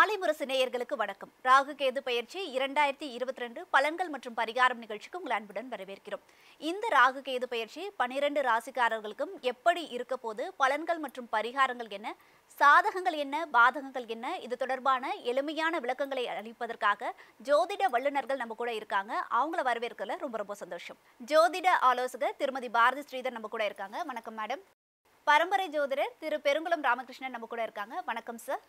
மாலை முரசு நேயர்களுக்கு வணக்கம். ராகு கேது பயிற்சி 2022 பலன்கள் மற்றும் பரிகாரம் நிகழ்ச்சிக்கு உங்கள் அன்புடன் வரவேற்கிறோம். இந்த ராகு கேது பயிற்சி 12 ராசிக்காரர்களுக்கும் எப்படி இருக்க போது, பலன்கள் மற்றும் பரிகாரங்கள் என்ன, சாதகங்கள் என்ன, பாதகங்கள் என்ன, இது தொடர்பான எளிமையான விளக்கங்களை அளிப்பதற்காக ஜோதிட வல்லுநர்கள் நம்ம கூட இருக்காங்க. அவங்கள வரவேற்கல ரொம்ப சந்தோஷம். ஜோதிட ஆலோசகர் திருமதி பாரதி ஸ்ரீதர் நம்ம கூட இருக்காங்க. வணக்கம் மேடம். பரம்பரை ஜோதிடர் திரு பெருங்குளம் ராமகிருஷ்ணன் நம்ம கூட இருக்காங்க. வணக்கம் சார்.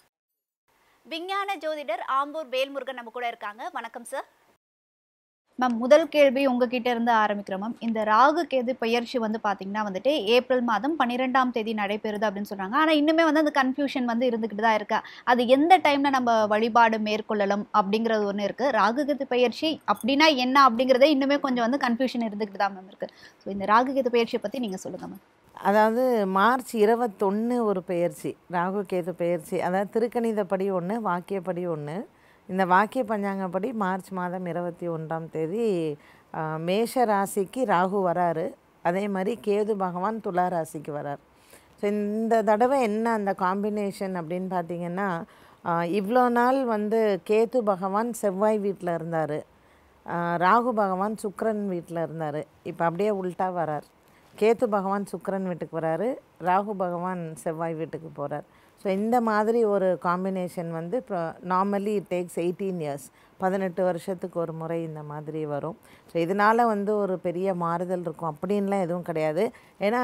விஞ்ஞான ஜோதிடர் ஆம்பூர் வேல்முருகன் நம்ம கூட இருக்காங்க. வணக்கம் சார். மேம், முதல் கேள்வி உங்ககிட்ட இருந்து ஆரம்பிக்கிறோம் மேம். இந்த ராகு கேது பயிற்சி பாத்தீங்கன்னா ஏப்ரல் மாதம் 12ஆம் தேதி நடைபெறுது அப்படின்னு சொல்றாங்க. ஆனா இன்னுமே அந்த கன்ஃபியூஷன் இருந்துகிட்டு தான் இருக்கா. அது எந்த டைம்ல நம்ம வழிபாடு மேற்கொள்ளலாம் அப்படிங்கிறது ஒண்ணு இருக்கு. ராகு கேது பயிற்சி அப்படின்னா என்ன அப்படிங்கறதே இன்னுமே கொஞ்சம் கன்ஃபியூஷன் இருந்துகிட்டு தான் மேம் இருக்கு. ஸோ இந்த ராகு கேது பயிற்சியை பத்தி நீங்க சொல்லுங்க மேம். அதாவது மார்ச் 21 ஒரு பெயர்ச்சி, ராகு கேது பெயர்ச்சி. அதாவது திருக்கணிதப்படி ஒன்று, வாக்கியப்படி ஒன்று. இந்த வாக்கிய பஞ்சாங்கப்படி மார்ச் மாதம் 21ஆம் தேதி மேஷ ராசிக்கு ராகு வராரு. அதே மாதிரி கேது பகவான் துலா ராசிக்கு வரார். ஸோ இந்த தடவை என்ன அந்த காம்பினேஷன் அப்படின்னு பார்த்திங்கன்னா, இவ்வளோ நாள் கேது பகவான் செவ்வாய் வீட்டில் இருந்தார், ராகு பகவான் சுக்கிரன் வீட்டில் இருந்தார். இப்போ அப்படியே உல்ட்டா வரார். கேத்து பகவான் சுக்கிரன் வீட்டுக்கு வராரு, ராகு பகவான் செவ்வாய் வீட்டுக்கு போகிறார். ஸோ இந்த மாதிரி ஒரு காம்பினேஷன் இப்போ நார்மலி இட் டேக்ஸ் 18 இயர்ஸ், 18 வருஷத்துக்கு ஒரு முறை இந்த மாதிரி வரும். ஸோ இதனால் ஒரு பெரிய மாறுதல் இருக்கும் அப்படின்லாம் எதுவும் கிடையாது. ஏன்னா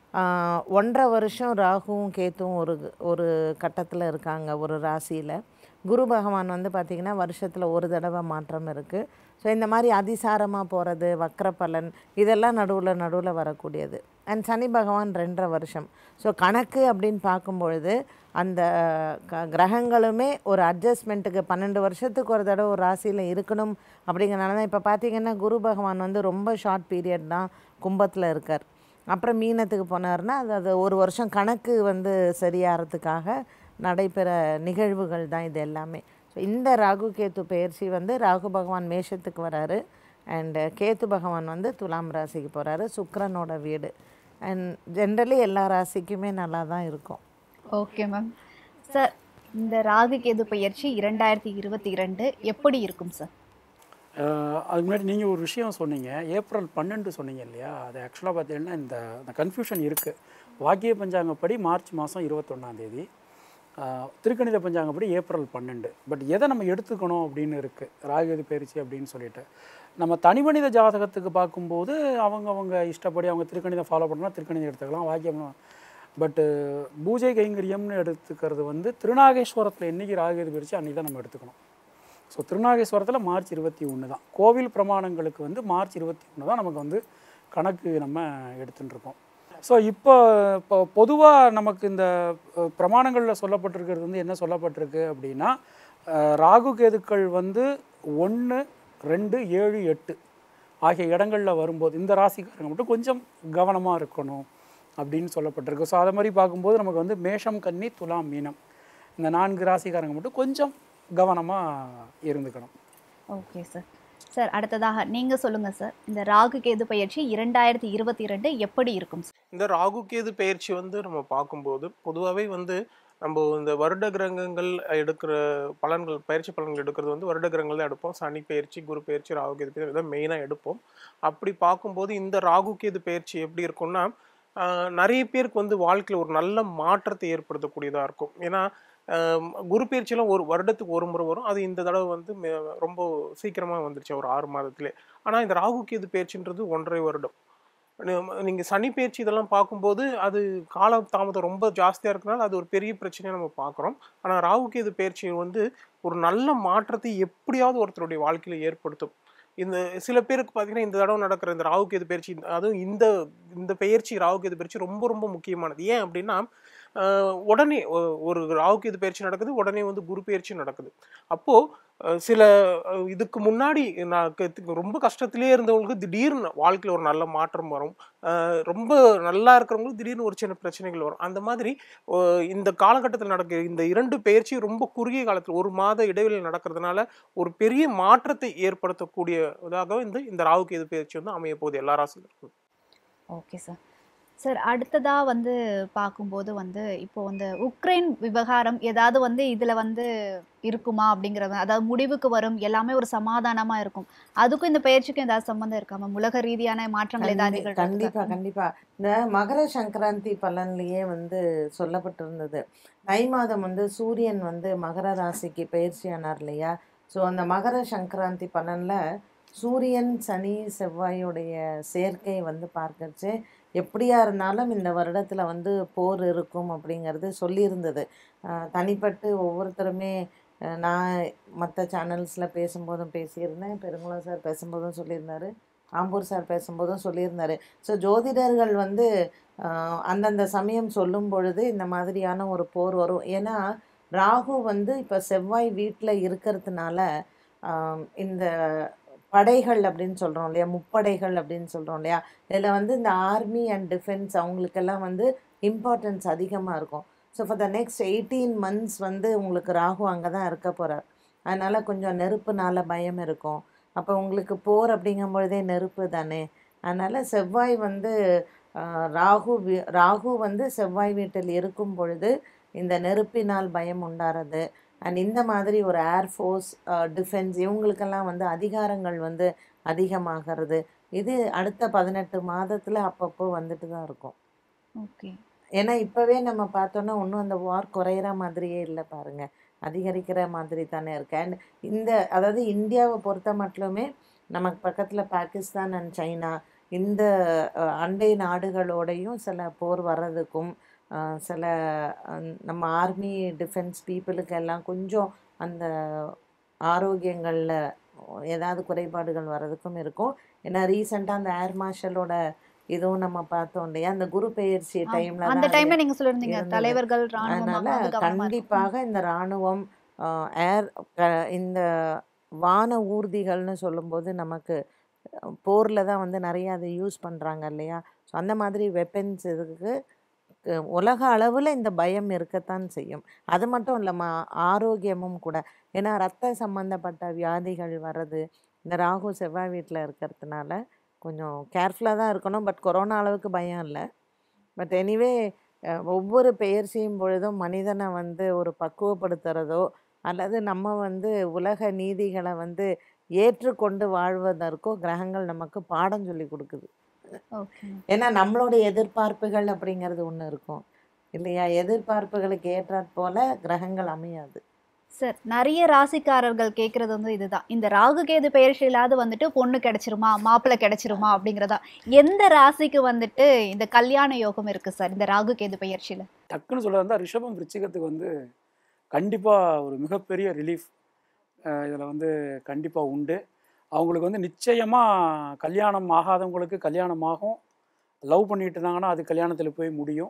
1.5 வருஷம் ராகுவும் கேத்துவும் ஒரு கட்டத்தில் இருக்காங்க ஒரு ராசியில். குரு பகவான் பார்த்திங்கன்னா வருஷத்தில் ஒரு தடவை மாற்றம் இருக்குது. ஸோ இந்த மாதிரி அதிசாரமாக போகிறது, வக்ர பலன், இதெல்லாம் நடுவில் வரக்கூடியது. அண்ட் சனி பகவான் 2.5 வருஷம். ஸோ கணக்கு அப்படின்னு பார்க்கும்பொழுது அந்த கிரகங்களுமே ஒரு அட்ஜஸ்ட்மெண்ட்டுக்கு 12 வருஷத்துக்கு ஒரு தடவை ஒரு ராசியில் இருக்கணும். அப்படிங்கிறனால தான் இப்போ பார்த்திங்கன்னா குரு பகவான் ரொம்ப ஷார்ட் பீரியட் தான் கும்பத்தில் இருக்கார். அப்புறம் மீனத்துக்கு போனார்னா அது ஒரு வருஷம் கணக்கு சரியாகிறதுக்காக நடைபெற நிகழ்வுகள் தான் இது எல்லாமே. ஸோ இந்த ராகு கேத்து பெயர்ச்சி ராகு பகவான் மேஷத்துக்கு வராரு, அண்டு கேத்து பகவான் துலாம் ராசிக்கு போகிறாரு, சுக்கிரனோட வீடு. அண்ட் ஜென்ரலி எல்லா ராசிக்குமே நல்லா தான் இருக்கும். Okay ma'am. சார், இந்த ராகு கேது பயிற்சி 2022 எப்படி இருக்கும் சார்? அதுக்கு முன்னாடி நீங்கள் ஒரு விஷயம் சொன்னீங்க, ஏப்ரல் 12 சொன்னீங்க இல்லையா? அது ஆக்சுவலாக பார்த்தீங்கன்னா இந்த கன்ஃபியூஷன் இருக்குது. வாக்கிய பஞ்சாங்கப்படி மார்ச் மாதம் 21ஆம் தேதி, திருக்கணித பஞ்சாங்கப்படி ஏப்ரல் 12. பட் எதை நம்ம எடுத்துக்கணும் அப்படின்னு இருக்குது ராகு கேது பயிற்சி அப்படின்னு சொல்லிட்டு. நம்ம தனிமனித ஜாதகத்துக்கு பார்க்கும்போது அவங்க இஷ்டப்படி அவங்க திருக்கணிதம் ஃபாலோ பண்ணால் திருக்கணிதம் எடுத்துக்கலாம், வாக்கியம். பட்டு பூஜை கைங்கரியம்னு எடுத்துக்கிறது திருநாகேஸ்வரத்தில் என்றைக்கு ராகு கேது பயிற்சி அன்றைக்கி தான் நம்ம எடுத்துக்கணும். ஸோ திருநாகேஸ்வரத்தில் மார்ச் 21 தான். கோவில் பிரமாணங்களுக்கு மார்ச் 21 தான் நமக்கு கணக்கு நம்ம எடுத்துட்டுருக்கோம். ஸோ இப்போ பொதுவாக நமக்கு இந்த பிரமாணங்களில் சொல்லப்பட்டிருக்கிறது என்ன சொல்லப்பட்டிருக்கு அப்படின்னா, ராகு கேதுக்கள் 1, 2, 7, 8 ஆகிய இடங்களில் வரும்போது இந்த ராசிக்காரங்க மட்டும் கொஞ்சம் கவனமாக இருக்கணும் அப்படின்னு சொல்லப்பட்டிருக்கு. ஸோ அதை மாதிரி பார்க்கும்போது நமக்கு மேஷம், கன்னி, துலாம், மீனம் இந்த 4 ராசிக்காரங்க மட்டும் கொஞ்சம் கவனமாக இருந்துக்கணும். Okay sir. சார், அடுத்ததாக நீங்கள் சொல்லுங்கள் சார், இந்த ராகு கேது பயிற்சி 2022 எப்படி இருக்கும் சார்? இந்த ராகு கேது பயிற்சி நம்ம பார்க்கும்போது பொதுவாகவே நம்ம இந்த வருட கிரகங்கள் எடுக்கிற பலன்கள், பயிற்சி பலன்கள் எடுக்கிறது வருட கிரகங்கள் தான் எடுப்போம். சனி பயிற்சி, குரு பயிற்சி, ராகு கேது பயிற்சி இதான் மெயினாக எடுப்போம். அப்படி பார்க்கும்போது இந்த ராகு கேது பயிற்சி எப்படி இருக்கும்னா, நிறைய பேருக்கு வாழ்க்கையில் ஒரு நல்ல மாற்றத்தை ஏற்படுத்தக்கூடியதாக இருக்கும். ஏன்னா குரு பயிற்சியெல்லாம் ஒரு வருடத்துக்கு ஒரு முறை வரும். அது இந்த தடவை ரொம்ப சீக்கிரமாக வந்துருச்சு, ஒரு 6 மாதத்துலேயே. ஆனால் இந்த ராகு கேது பயிற்சின்றது 1.5 வருடம். நீங்கள் சனி பயிற்சி இதெல்லாம் பார்க்கும்போது அது கால தாமதம் ரொம்ப ஜாஸ்தியாக இருக்கிறனால அது ஒரு பெரிய பிரச்சனையாக நம்ம பார்க்குறோம். ஆனால் ராகு கேது பயிற்சி ஒரு நல்ல மாற்றத்தை எப்படியாவது ஒருத்தருடைய வாழ்க்கையில் ஏற்படுத்தும். இந்த சில பேருக்கு பார்த்தீங்கன்னா இந்த தடவை நடக்கிற இந்த ராகு கேது பயிற்சி, அதுவும் இந்த பயிற்சி ராகு கேது பயிற்சி ரொம்ப முக்கியமானது. ஏன் அப்படின்னா, உடனே ஒரு ராகு கேது பயிற்சி நடக்குது, உடனே குரு பயிற்சி நடக்குது. அப்போது சில இதுக்கு முன்னாடி ரொம்ப கஷ்டத்திலே இருந்தவங்களுக்கு திடீர்னு வாழ்க்கையில் ஒரு நல்ல மாற்றம் வரும். ரொம்ப நல்லா இருக்கிறவங்களுக்கு திடீர்னு ஒரு சின்ன பிரச்சனைகள் வரும். அந்த மாதிரி இந்த காலகட்டத்தில் நடக்கிற இந்த 2 பயிற்சி ரொம்ப குறுகிய காலத்தில் 1 மாத இடைவெளியில் நடக்கிறதுனால ஒரு பெரிய மாற்றத்தை ஏற்படுத்தக்கூடியதாக இந்த ராகு கேது பயிற்சி அமைய போகுது எல்லா ராசிகளுக்கும். Okay sir. சார் அடுத்ததா வந்து பார்க்கும்போது வந்து இப்போ வந்து உக்ரைன் விவகாரம் ஏதாவது வந்து இதுல வந்து இருக்குமா அப்படிங்கறது, அதாவது முடிவுக்கு வரும், எல்லாமே ஒரு சமாதானமா இருக்கும், அதுக்கும் இந்த பயிற்சிக்கும் ஏதாவது சம்பந்தம் இருக்காம, உலக ரீதியான மாற்றங்கள் ஏதாவது நிகழ்றதுக்கு? கண்டிப்பா கண்டிப்பா. இந்த மகர சங்கராந்தி பலன்லயே வந்து சொல்லப்பட்டிருந்தது. தை மாதம் வந்து சூரியன் வந்து மகர ராசிக்கு பயிற்சியானார் இல்லையா? ஸோ அந்த மகர சங்கராந்தி பலன்ல சூரியன் சனி செவ்வாயுடைய சேர்க்கை வந்து பார்க்கறச்சு எப்படியா இருந்தாலும் இந்த வருடத்துல வந்து போர் இருக்கும் அப்படிங்கிறது சொல்லியிருந்தது. தனிப்பட்டு ஒவ்வொருத்தருமே நான் மற்ற சேனல்ஸில் பேசும்போதும் பேசியிருந்தேன், பெருங்குளம் சார் பேசும்போதும் சொல்லியிருந்தாரு, ஆம்பூர் சார் பேசும்போதும் சொல்லியிருந்தாரு. ஸோ ஜோதிடர்கள் வந்து அந்தந்த சமயம் சொல்லும் பொழுது இந்த மாதிரியான ஒரு போர் வரும். ஏன்னா ராகு வந்து இப்போ செவ்வாய் வீட்டில் இருக்கிறதுனால இந்த படைகள் அப்படின்னு சொல்கிறோம் இல்லையா, முப்படைகள் அப்படின்னு சொல்கிறோம் இல்லையா, இதில் வந்து இந்த ஆர்மி அண்ட் டிஃபென்ஸ் அவங்களுக்கெல்லாம் வந்து இம்பார்ட்டன்ஸ் அதிகமாக இருக்கும். So for the next 18 months வந்து உங்களுக்கு ராகு அங்கே தான் இருக்க போகிறார். அதனால் கொஞ்சம் நெருப்புனால பயம் இருக்கும். அப்போ உங்களுக்கு போர் அப்படிங்கும் பொழுதே நெருப்பு தானே. அதனால் செவ்வாய் வந்து ராகு வந்து செவ்வாய் வீட்டில் இருக்கும் பொழுது இந்த நெருப்பினால் பயம் உண்டாறது. அண்ட் இந்த மாதிரி ஒரு ஏர்ஃபோர்ஸ், டிஃபென்ஸ் இவங்களுக்கெல்லாம் வந்து அதிகாரங்கள் வந்து அதிகமாகிறது. இது அடுத்த 18 மாதத்தில் அப்பப்போ வந்துட்டு தான் இருக்கும். ஓகே. ஏன்னா இப்போவே நம்ம பார்த்தோன்னா ஒன்றும் அந்த வார் குறையிற மாதிரியே இல்லை பாருங்க, அதிகரிக்கிற மாதிரி தானே இருக்கு. அண்ட் அதாவது இந்தியாவை பொறுத்த மட்டுமே நமக்கு பக்கத்தில் பாகிஸ்தான் அண்ட் சைனா இந்த அண்டை நாடுகளோடையும் சில போர் வர்றதுக்கும் சில நம்ம ஆர்மி டிஃபென்ஸ் பீப்புளுக்கு எல்லாம் கொஞ்சம் அந்த ஆரோக்கியங்களில் ஏதாவது குறைபாடுகள் வர்றதுக்கும் இருக்கும். ஏன்னா ரீசெண்டாக அந்த ஏர் மார்ஷலோட இதுவும் நம்ம பார்த்தோம் இல்லையா, அந்த குரு பெயர்ச்சி டைம்ல அந்த தான் டைம்ல நீங்க சொல்லிருந்தீங்க இருந்தது. தலைவர்கள் அதனால ராணுவம் கண்டிப்பாக இந்த இராணுவம் ஏர் இந்த வான ஊர்திகள்னு சொல்லும்போது நமக்கு போரில் தான் வந்து நிறைய அதை யூஸ் பண்ணுறாங்க இல்லையா. ஸோ அந்த மாதிரி வெப்பன்ஸ் இதுக்கு உலக அளவில் இந்த பயம் இருக்கத்தான் செய்யும். அது மட்டும் இல்லாமல் ஆரோக்கியமும் கூட. ஏன்னா ரத்த சம்பந்தப்பட்ட வியாதிகள் வர்றது இந்த ராகு செவ்வாய் வீட்டில் இருக்கிறதுனால கொஞ்சம் கேர்ஃபுல்லாக தான் இருக்கணும். பட் கொரோனா அளவுக்கு பயம் இல்லை. பட் எனிவே ஒவ்வொரு பெயர்ச்சியும் பொழுதும் மனிதனை வந்து ஒரு பக்குவப்படுத்துறதோ அல்லது நம்ம வந்து உலக நீதிகளை வந்து ஏற்றுக்கொண்டு வாழ்வதற்கோ கிரகங்கள் நமக்கு பாடம் சொல்லி கொடுக்குது. ஏன்னா நம்மளுடைய எதிர்பார்ப்புகள் அப்படிங்கிறது ஒன்று இருக்கும் இல்லையா, எதிர்பார்ப்புகளுக்கு ஏற்றாற் போல கிரகங்கள் அமையாது. சார் நிறைய ராசிக்காரர்கள் கேட்கறது வந்து இதுதான், இந்த ராகு கேது பெயர்ச்சியிலாவது வந்துட்டு பொண்ணு கிடைச்சிருமா, மாப்பிள்ளை கிடைச்சிருமா அப்படிங்கிறதா. எந்த ராசிக்கு வந்துட்டு இந்த கல்யாண யோகம் இருக்கு சார் இந்த ராகு கேது பெயர்ச்சியில? டக்குன்னு சொல்ல வந்தால் ரிஷபம் விருச்சிகத்துக்கு வந்து கண்டிப்பாக ஒரு மிகப்பெரிய ரிலீஃப் இதில் வந்து கண்டிப்பாக உண்டு. அவங்களுக்கு வந்து நிச்சயமாக கல்யாணம் ஆகாதவங்களுக்கு கல்யாணம் ஆகும். லவ் பண்ணிட்டு இருந்தாங்கன்னா அது கல்யாணத்தில் போய் முடியும்.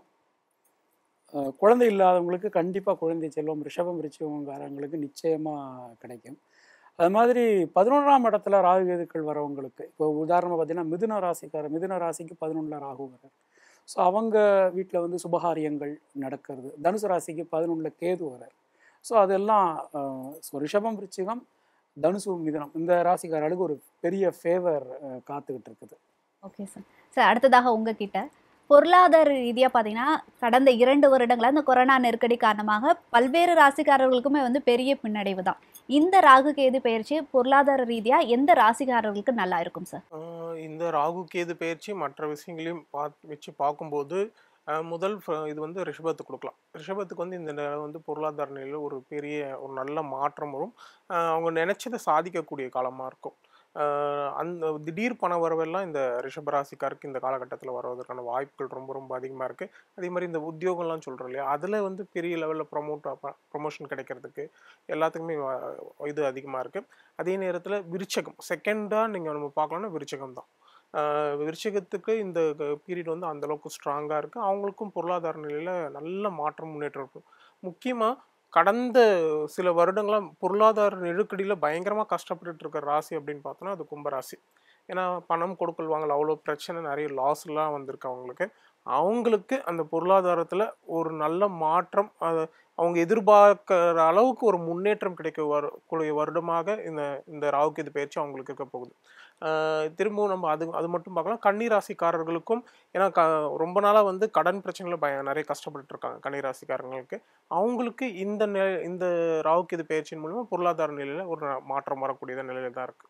குழந்தை இல்லாதவங்களுக்கு கண்டிப்பாக குழந்தை செல்வம் ரிஷபம் விருச்சிகங்காரங்களுக்கு நிச்சயமாக கிடைக்கும். அது மாதிரி 11ஆம் இடத்துல ராகு கேதுக்கள் வரவங்களுக்கு, இப்போ உதாரணமாக பார்த்தீங்கன்னா மிதுன ராசிக்கு 11 ராகு வர்றார். ஸோ அவங்க வீட்டில் வந்து சுபகாரியங்கள் நடக்கிறது. தனுசு ராசிக்கு 11 கேது வர்றார். ஸோ அதெல்லாம் ரிஷபம் விருச்சிகம் தனுசு மிதுனம் இந்த ராசிக்காரர்களுக்கு ஒரு பெரிய ஃபேவர் காத்துக்கிட்டு இருக்குது. Okay sir. சார் அடுத்ததாக உங்ககிட்ட பொருளாதார ரீதியாக பார்த்தீங்கன்னா கடந்த 2 வருடங்களா இந்த கொரோனா நெருக்கடி காரணமாக பல்வேறு ராசிக்காரர்களுக்குமே வந்து பெரிய பின்னடைவு தான். இந்த ராகு கேது பெயர்ச்சி பொருளாதார ரீதியாக எந்த ராசிக்காரர்களுக்கு நல்லா இருக்கும் சார்? இந்த ராகு கேது பெயர்ச்சி மற்ற விஷயங்களையும் வச்சு பார்க்கும்போது முதல் இது வந்து ரிஷபத்துக்கு கொடுக்கலாம். ரிஷபத்துக்கு வந்து இந்த வந்து பொருளாதார நிலையில் ஒரு பெரிய ஒரு நல்ல மாற்றம் வரும். அவங்க நினைச்சதை சாதிக்கக்கூடிய காலமாக இருக்கும். அந்த திடீர் பண வரவெல்லாம் இந்த ரிஷபராசிக்காருக்கு இந்த காலகட்டத்தில் வருவதற்கான வாய்ப்புகள் ரொம்ப ரொம்ப அதிகமாக இருக்குது. அதே மாதிரி இந்த உத்தியோகம்லாம் சொல்கிறோம் இல்லையா, அதில் வந்து பெரிய லெவலில் ப்ரமோஷன் கிடைக்கிறதுக்கு எல்லாத்துக்குமே இது அதிகமாக இருக்குது. அதே நேரத்தில் விருச்சகம் செகண்டாக நீங்கள் நம்ம பார்க்கலாம்னா விருச்சகம் தான். விருச்சிகத்துக்கு இந்த பீரியட் வந்து அந்தளவுக்கு ஸ்ட்ராங்காக இருக்குது. அவங்களுக்கும் பொருளாதார நிலையில் நல்ல மாற்றம் முன்னேற்றம் இருக்கும். முக்கியமாக கடந்த சில வருடங்களாக பொருளாதார நெருக்கடியில் பயங்கரமாக கஷ்டப்பட்டுட்டு இருக்கிற ராசி அப்படின்னு பார்த்தோன்னா அது கும்பராசி. ஏன்னா பணம் கொடுக்கல் வாங்கல் அவ்வளோ பிரச்சனை, நிறைய லாஸ்லாம் வந்திருக்கு அவங்களுக்கு அந்த பொருளாதாரத்தில் ஒரு நல்ல மாற்றம், அவங்க எதிர்பார்க்கிற அளவுக்கு ஒரு முன்னேற்றம் கிடைக்கக்கூடிய வருடமாக இந்த ராகு கேது பெயர்ச்சி அவங்களுக்கு இருக்க போகுது. திரும்பவும் நம்ம அது மட்டும் பார்க்கலாம். கன்னி ராசிக்காரர்களுக்கும் ஏன்னா ரொம்ப நாளாக வந்து கடன் பிரச்சனைகள் நிறைய கஷ்டப்பட்டு இருக்காங்க கன்னி ராசிக்காரங்களுக்கு. அவங்களுக்கு இந்த ராகு கேது பெயர்ச்சியின் மூலமா பொருளாதார நிலையில ஒரு மாற்றம் வரக்கூடிய நிலையில தான் இருக்கு.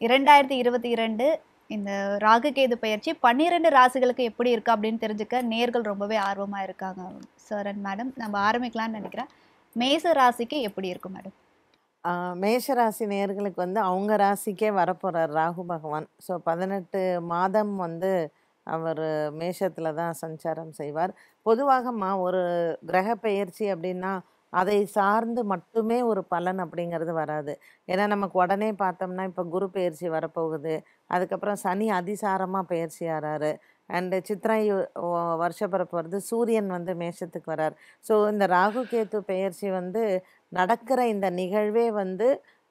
2022 இந்த ராகு கேது பெயர்ச்சி 12 ராசிகளுக்கு எப்படி இருக்கு அப்படின்னு தெரிஞ்சுக்க நேர்கள் ரொம்பவே ஆர்வமா இருக்காங்க சார் அண்ட் மேடம். நம்ம ஆரம்பிக்கலாம்னு நினைக்கிறேன். மேச ராசிக்கு எப்படி இருக்கும் மேடம்? மேஷ ராசி நேயர்களுக்கு வந்து அவங்க ராசிக்கே வரப்போகிறார் ராகு பகவான். ஸோ 18 மாதம் வந்து அவர் மேஷத்தில் தான் சஞ்சாரம் செய்வார். பொதுவாகமா ஒரு கிரக பெயர்ச்சி அப்படின்னா அதை சார்ந்து மட்டுமே ஒரு பலன் அப்படிங்கிறது வராது. ஏன்னா நமக்கு உடனே பார்த்தோம்னா இப்போ குரு பெயர்ச்சி வரப்போகுது, அதுக்கப்புறம் சனி அதிசாரமாக பெயர்ச்சி ஆறாரு, அண்டு சித்திரை வருஷப்பிறப்பு வருது, சூரியன் வந்து மேஷத்துக்கு வரார். ஸோ இந்த ராகு கேத்து பெயர்ச்சி வந்து நடக்கிற இந்த நிகழ்வே வந்து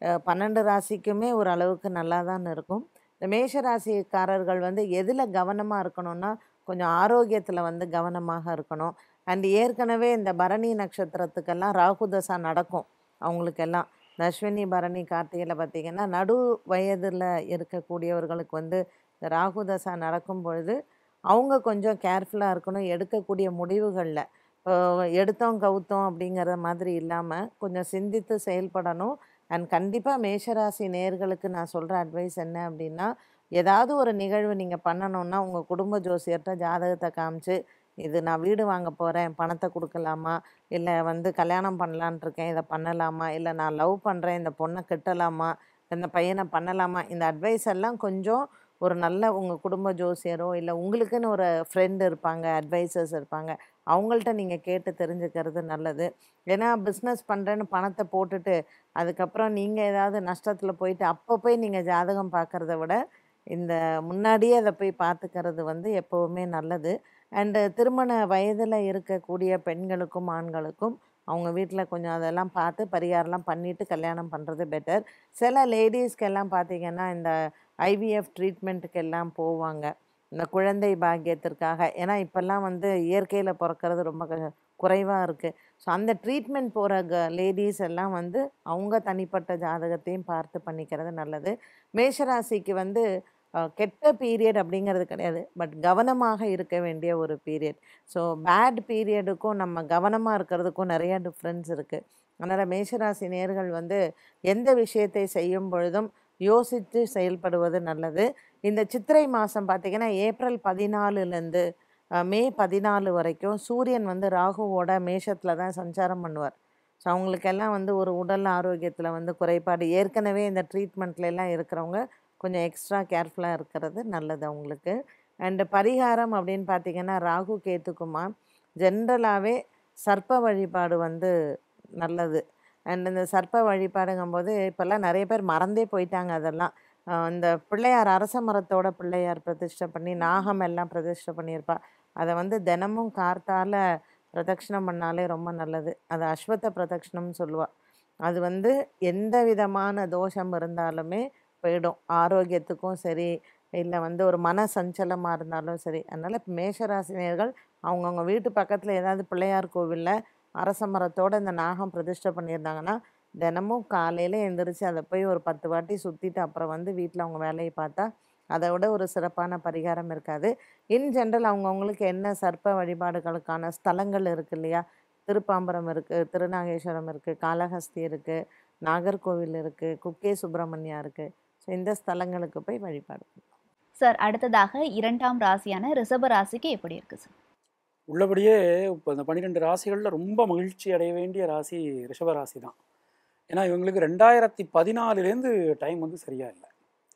12 ராசிக்குமே ஒரு அளவுக்கு நல்லா தான் இருக்கும். இந்த மேஷ ராசிக்காரர்கள் வந்து எதில் கவனமாக இருக்கணும்னா கொஞ்சம் ஆரோக்கியத்தில் வந்து கவனமாக இருக்கணும். அண்ட் ஏற்கனவே இந்த பரணி நட்சத்திரத்துக்கெல்லாம் ராகு தசா நடக்கும் அவங்களுக்கெல்லாம். இந்த அஸ்வினி பரணி கார்த்திகையில் பார்த்திங்கன்னா நடு வயதில் இருக்கக்கூடியவர்களுக்கு வந்து இந்த ராகு தசா நடக்கும் பொழுது அவங்க கொஞ்சம் கேர்ஃபுல்லாக இருக்கணும். எடுக்கக்கூடிய முடிவுகளில் எடுத்தோம் கவுத்தோம் அப்படிங்கிற மாதிரி இல்லாமல் கொஞ்சம் சிந்தித்து செயல்படணும். அண்ட் கண்டிப்பாக மேஷராசி நேயர்களுக்கு நான் சொல்கிற அட்வைஸ் என்ன அப்படின்னா, ஏதாவது ஒரு நிகழ்வு நீங்கள் பண்ணணுன்னா உங்கள் குடும்ப ஜோசியர்கிட்ட ஜாதகத்தை காமிச்சு, இது நான் வீடு வாங்க போகிறேன், பணத்தை கொடுக்கலாமா, இல்லை வந்து கல்யாணம் பண்ணலான் இருக்கேன், இதை பண்ணலாமா, இல்லை நான் லவ் பண்ணுறேன், இந்த பொண்ணை கட்டலாமா, இந்த பையனை பண்ணலாமா, இந்த அட்வைஸ் எல்லாம் கொஞ்சம் ஒரு நல்ல உங்கள் குடும்ப ஜோசியரோ இல்லை உங்களுக்குன்னு ஒரு ஃப்ரெண்டு இருப்பாங்க, அட்வைசர்ஸ் இருப்பாங்க, அவங்கள்ட்ட நீங்கள் கேட்டு தெரிஞ்சுக்கிறது நல்லது. ஏன்னா பிஸ்னஸ் பண்ணுறேன்னு பணத்தை போட்டுட்டு அதுக்கப்புறம் நீங்கள் ஏதாவது நஷ்டத்தில் போயிட்டு அப்போ போய் நீங்கள் ஜாதகம் பார்க்குறத விட இந்த முன்னாடியே அதை போய் பார்த்துக்கிறது வந்து எப்போவுமே நல்லது. அண்டு திருமண வயதில் இருக்கக்கூடிய பெண்களுக்கும் ஆண்களுக்கும் அவங்க வீட்டில் கொஞ்சம் அதெல்லாம் பார்த்து பரிகாரம்லாம் பண்ணிவிட்டு கல்யாணம் பண்ணுறது பெட்டர். சில லேடிஸ்க்கெல்லாம் பார்த்திங்கன்னா இந்த ஐவிஎஃப் ட்ரீட்மெண்ட்டுக்கெல்லாம் போவாங்க இந்த குழந்தை பாக்கியத்திற்காக. ஏன்னா இப்போல்லாம் வந்து இயற்கையில் பிறக்கிறது ரொம்ப குறைவாக இருக்குது. ஸோ அந்த ட்ரீட்மெண்ட் போகிற லேடிஸ் எல்லாம் வந்து அவங்க தனிப்பட்ட ஜாதகத்தையும் பார்த்து பண்ணிக்கிறது நல்லது. மேஷராசிக்கு வந்து கெட்ட பீரியட் அப்படிங்கிறது கிடையாது, பட் கவனமாக இருக்க வேண்டிய ஒரு பீரியட். ஸோ பேட் பீரியடுக்கும் நம்ம கவனமாக இருக்கிறதுக்கும் நிறையா டிஃப்ரென்ஸ் இருக்குது. அதனால் மேஷராசி நேயர்கள் வந்து எந்த விஷயத்தை செய்யும் பொழுதும் யோசித்து செயல்படுவது நல்லது. இந்த சித்திரை மாதம் பார்த்திங்கன்னா ஏப்ரல் 14லேருந்து மே 14 வரைக்கும் சூரியன் வந்து ராகுவோட மேஷத்தில் தான் சஞ்சாரம் பண்ணுவார். ஸோ அவங்களுக்கெல்லாம் வந்து ஒரு உடல் ஆரோக்கியத்தில் வந்து குறைபாடு ஏற்கனவே இந்த ட்ரீட்மெண்ட்லாம் இருக்கிறவங்க கொஞ்சம் எக்ஸ்ட்ரா கேர்ஃபுல்லாக இருக்கிறது நல்லது அவங்களுக்கு. அண்டு பரிகாரம் அப்படின்னு பார்த்திங்கன்னா ராகு கேத்துக்குமா ஜென்ரலாகவே சர்ப்ப வழிபாடு வந்து நல்லது. அண்ட் இந்த சர்ப்ப வழிபாடுங்கும்போது இப்போல்லாம் நிறைய பேர் மறந்தே போயிட்டாங்க. அதெல்லாம் இந்த பிள்ளையார் அரச மரத்தோட பிள்ளையார் பிரதிஷ்டை பண்ணி நாகம் எல்லாம் பிரதிஷ்டை பண்ணியிருப்பா. அதை வந்து தினமும் கார்த்தால பிரதட்சிணம் பண்ணாலே ரொம்ப நல்லது. அது அஸ்வத்த பிரதட்சிணம்னு சொல்லுவாள். அது வந்து எந்த விதமான தோஷம் இருந்தாலுமே போயிடும். ஆரோக்கியத்துக்கும் சரி, இல்லை வந்து ஒரு மன சஞ்சலமாக இருந்தாலும் சரி. அதனால் மேஷராசினியர்கள் அவங்கவுங்க வீட்டு பக்கத்தில் ஏதாவது பிள்ளையார் கோவிலில் அரச மரத்தோடு இந்த நாகம் பிரதிஷ்டை பண்ணியிருந்தாங்கன்னா தினமும் காலையில் எழுந்திரிச்சு அதை போய் ஒரு 10 வாட்டி சுற்றிட்டு அப்புறம் வந்து வீட்டில் அவங்க வேலையை பார்த்தா அதை விட ஒரு சிறப்பான பரிகாரம் இருக்காது. இன் ஜென்ரல் அவங்கவுங்களுக்கு என்ன சர்ப்ப வழிபாடுகளுக்கான ஸ்தலங்கள் இருக்குது இல்லையா, திருப்பாம்பரம் இருக்குது, திருநாகேஸ்வரம் இருக்குது, காளஹஸ்தி இருக்குது, நாகர்கோவில் இருக்குது, குக்கே சுப்பிரமணியா இருக்குது. ஸோ இந்த ஸ்தலங்களுக்கு போய் வழிபாடு சார். அடுத்ததாக 2ஆம் ராசியான ரிஷப ராசிக்கு எப்படி இருக்குது சார்? உள்ளபடியே இப்போ இந்த 12 ராசிகளில் ரொம்ப மகிழ்ச்சி அடைய வேண்டிய ராசி ரிஷப ராசி தான். ஏன்னா இவங்களுக்கு 2014லேருந்து டைம் வந்து சரியாக இல்லை.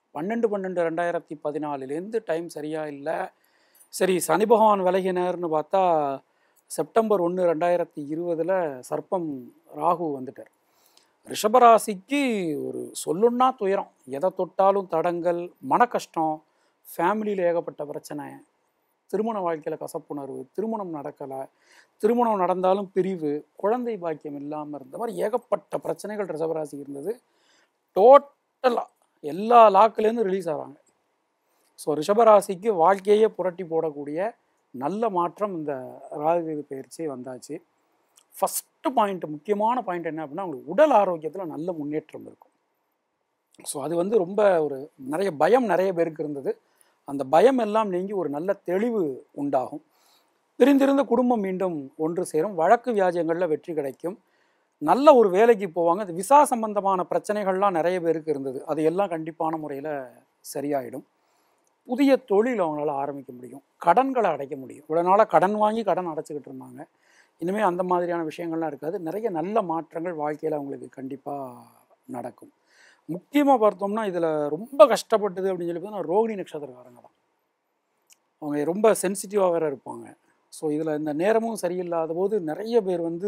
12/12/2014லேருந்து டைம் சரியாக இல்லை. சரி, சனி பகவான் விலகினார்னு பார்த்தா செப்டம்பர் 1, 2020 சர்ப்பம் ராகு வந்துட்டார். ரிஷபராசிக்கு ஒரு சொல்லுன்னா துயரம், எதை தொட்டாலும் தடங்கள், மன கஷ்டம், ஃபேமிலியில் ஏகப்பட்ட பிரச்சனை, திருமண வாழ்க்கையில் கசப்புணர்வு, திருமணம் நடக்கலை, திருமணம் நடந்தாலும் பிரிவு, குழந்தை பாக்கியம் இல்லாமல் இருந்த மாதிரி ஏகப்பட்ட பிரச்சனைகள் ரிஷபராசிக்கு இருந்தது. டோட்டலாக எல்லா லாக்கிலேருந்து ரிலீஸ் ஆகிறாங்க. ஸோ ரிஷபராசிக்கு வாழ்க்கையே புரட்டி போடக்கூடிய நல்ல மாற்றம் இந்த ராகு பயிற்சி வந்தாச்சு. ஃபஸ்ட்டு பாயிண்ட், முக்கியமான பாயிண்ட் என்ன அப்படின்னா, அவங்களுக்கு உடல் ஆரோக்கியத்தில் நல்ல முன்னேற்றம் இருக்கும். ஸோ அது வந்து ரொம்ப ஒரு நிறைய பேருக்கு இருந்தது. அந்த பயம் எல்லாம் நீங்கி ஒரு நல்ல தெளிவு உண்டாகும். பிரிந்திருந்த குடும்பம் மீண்டும் ஒன்று சேரும். வழக்கு வியாஜங்களில் வெற்றி கிடைக்கும். நல்ல ஒரு வேலைக்கு போவாங்க. அது விசா சம்பந்தமான பிரச்சனைகள்லாம் நிறைய பேருக்கு இருந்தது. அது எல்லாம் கண்டிப்பான முறையில் சரியாயிடும். புதிய தொழில் அவங்களால ஆரம்பிக்க முடியும். கடன்களை அடைக்க முடியும். இவ்வளோ நாளாக கடன் வாங்கி கடன் அடைச்சிக்கிட்டு இருந்தாங்க. இனிமேல் அந்த மாதிரியான விஷயங்கள்லாம் இருக்காது. நிறைய நல்ல மாற்றங்கள் வாழ்க்கையில் அவங்களுக்கு கண்டிப்பாக நடக்கும். முக்கியமாக பார்த்தோம்னா இதில் ரொம்ப கஷ்டப்பட்டது அப்படின்னு சொல்லி பார்த்தா ரோகிணி நட்சத்திரக்காரங்க தான். அவங்க ரொம்ப சென்சிட்டிவாக வேறு இருப்பாங்க. ஸோ இதில் இந்த நேரமும் சரியில்லாத போது நிறைய பேர் வந்து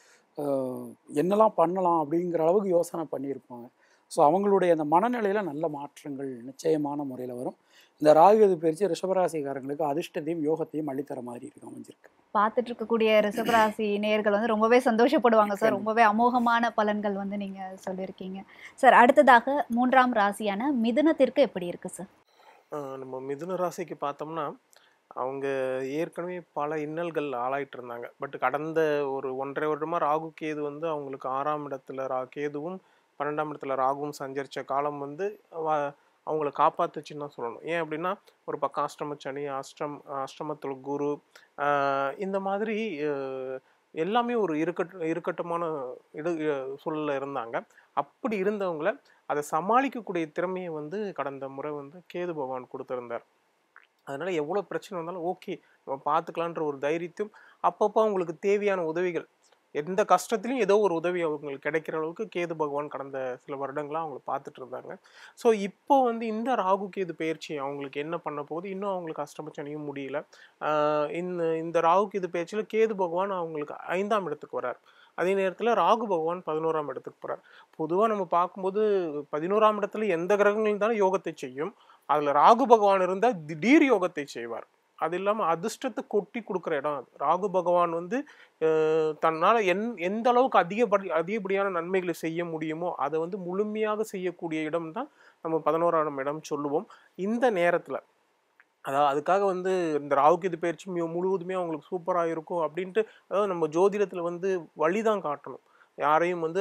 என்னெல்லாம் பண்ணலாம் அப்படிங்கிற அளவுக்கு யோசனை பண்ணியிருப்பாங்க. ஸோ அவங்களுடைய அந்த மனநிலையில் நல்ல மாற்றங்கள் நிச்சயமான முறையில் வரும். இந்த ராகு கேது பயிற்சி ரிஷபராசிக்காரங்களுக்கு அதிர்ஷ்டத்தையும் யோகத்தையும் அள்ளித்தர மாதிரி இருக்கு அமைஞ்சிருக்கு. பார்த்துட்டு இருக்கக்கூடிய ரிஷபராசி நேயர்கள் வந்து ரொம்பவே சந்தோஷப்படுவாங்க சார். ரொம்பவே அமோகமான பலன்கள் வந்து நீங்க சொல்லியிருக்கீங்க சார். அடுத்ததாக 3ஆம் ராசியான மிதுனத்திற்கு எப்படி இருக்கு சார்? நம்ம மிதுன ராசிக்கு பார்த்தோம்னா அவங்க ஏற்கனவே பல இன்னல்கள் ஆளாயிட்டு இருந்தாங்க. பட் கடந்த ஒரு 1.5 வருடமா ராகு கேது வந்து அவங்களுக்கு 6ஆம் இடத்துல கேதுவும் 12ஆம் இடத்துல ராகுவும் சஞ்சரித்த காலம் வந்து அவங்கள காப்பாற்றுச்சுன்னு தான் சொல்லணும். ஏன் அப்படின்னா ஒரு பக்கம் அஷ்டம சனி, அஷ்டமத்தில் குரு, இந்த மாதிரி எல்லாமே ஒரு இருக்கட்டமான சூழலில் இருந்தாங்க. அப்படி இருந்தவங்கள அதை சமாளிக்கக்கூடிய திறமையை வந்து கடந்த முறை வந்து கேது பகவான் கொடுத்துருந்தார். அதனால எவ்வளோ பிரச்சனை வந்தாலும் ஓகே நம்ம பார்த்துக்கலான்ற ஒரு தைரியத்தையும் அப்பப்போ அவங்களுக்கு தேவையான உதவிகள் எந்த கஷ்டத்துலையும் ஏதோ ஒரு உதவி அவங்களுக்கு கிடைக்கிற அளவுக்கு கேது பகவான் கடந்த சில வருடங்களாக அவங்கள பார்த்துட்டு இருந்தாங்க. ஸோ இப்போ வந்து இந்த ராகு கேது பயிற்சி அவங்களுக்கு என்ன பண்ண போகுது, இன்னும் அவங்களுக்கு அஷ்டமச்சனியும் முடியல. இந்த ராகு கேது பயிற்சியில் கேது பகவான் அவங்களுக்கு 5ஆம் இடத்துக்கு வரார். அதே நேரத்தில் ராகு பகவான் 11ஆம் இடத்துக்கு போகிறார். பொதுவாக நம்ம பார்க்கும்போது 11ஆம் இடத்துல எந்த கிரகங்கள் இருந்தாலும் யோகத்தை செய்யும். அதில் ராகு பகவான் இருந்தால் திடீர் யோகத்தை செய்வார். அது இல்லாமல் அதிர்ஷ்டத்தை கொட்டி கொடுக்குற இடம் அது. ராகு பகவான் வந்து தன்னால் எந்த அளவுக்கு அதிகப்படியான நன்மைகளை செய்ய முடியுமோ அதை வந்து முழுமையாக செய்யக்கூடிய இடம் தான் நம்ம 11ஆம் இடம் சொல்லுவோம். இந்த நேரத்தில் அதாவது அதுக்காக வந்து இந்த ராகு கேது பயிற்சி முழுவதுமே அவங்களுக்கு சூப்பராக இருக்கும் அப்படின்ட்டு, அதாவது நம்ம ஜோதிடத்தில் வந்து வழிதான் காட்டணும். யாரையும் வந்து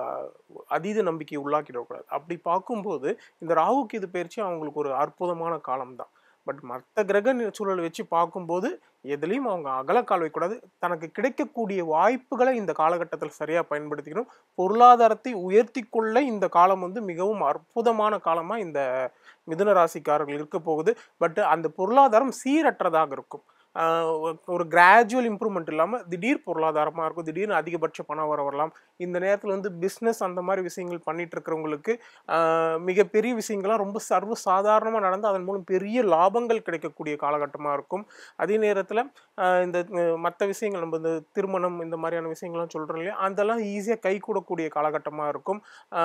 அதீத நம்பிக்கை உள்ளாக்கிடக்கூடாது. அப்படி பார்க்கும்போது இந்த ராகு கேது பயிற்சி அவங்களுக்கு ஒரு அற்புதமான காலம்தான். பட் மற்ற கிரக சூழலை வச்சு பார்க்கும்போது எதுலேயும் அவங்க அகலக்கால் வைக்கக்கூடாது. தனக்கு கிடைக்கக்கூடிய வாய்ப்புகளை இந்த காலகட்டத்தில் சரியாக பயன்படுத்திக்கணும். பொருளாதாரத்தை உயர்த்தி கொள்ள இந்த காலம் வந்து மிகவும் அற்புதமான காலமாக இந்த மிதுன ராசிக்காரர்கள் இருக்க போகுது. பட் அந்த பொருளாதாரம் சீரற்றதாக இருக்கும். ஒரு கிராஜுவல் இம்ப்ரூவ்மெண்ட் இல்லாமல் திடீர் பொருளாதாரமாக இருக்கும். திடீர்னு அதிகபட்ச பணம் வரலாம். இந்த நேரத்தில் வந்து பிஸ்னஸ் அந்த மாதிரி விஷயங்கள் பண்ணிட்டு இருக்கிறவங்களுக்கு மிகப்பெரிய விஷயங்கள்லாம் ரொம்ப சர்வ சாதாரணமாக நடந்து அதன் மூலம் பெரிய லாபங்கள் கிடைக்கக்கூடிய காலகட்டமாக இருக்கும். அதே நேரத்தில் இந்த மற்ற விஷயங்கள் நம்ம இந்த திருமணம் இந்த மாதிரியான விஷயங்கள்லாம் சொல்கிறோம் இல்லையா, அதெல்லாம் ஈஸியாக கை கூடக்கூடிய காலகட்டமாக இருக்கும்.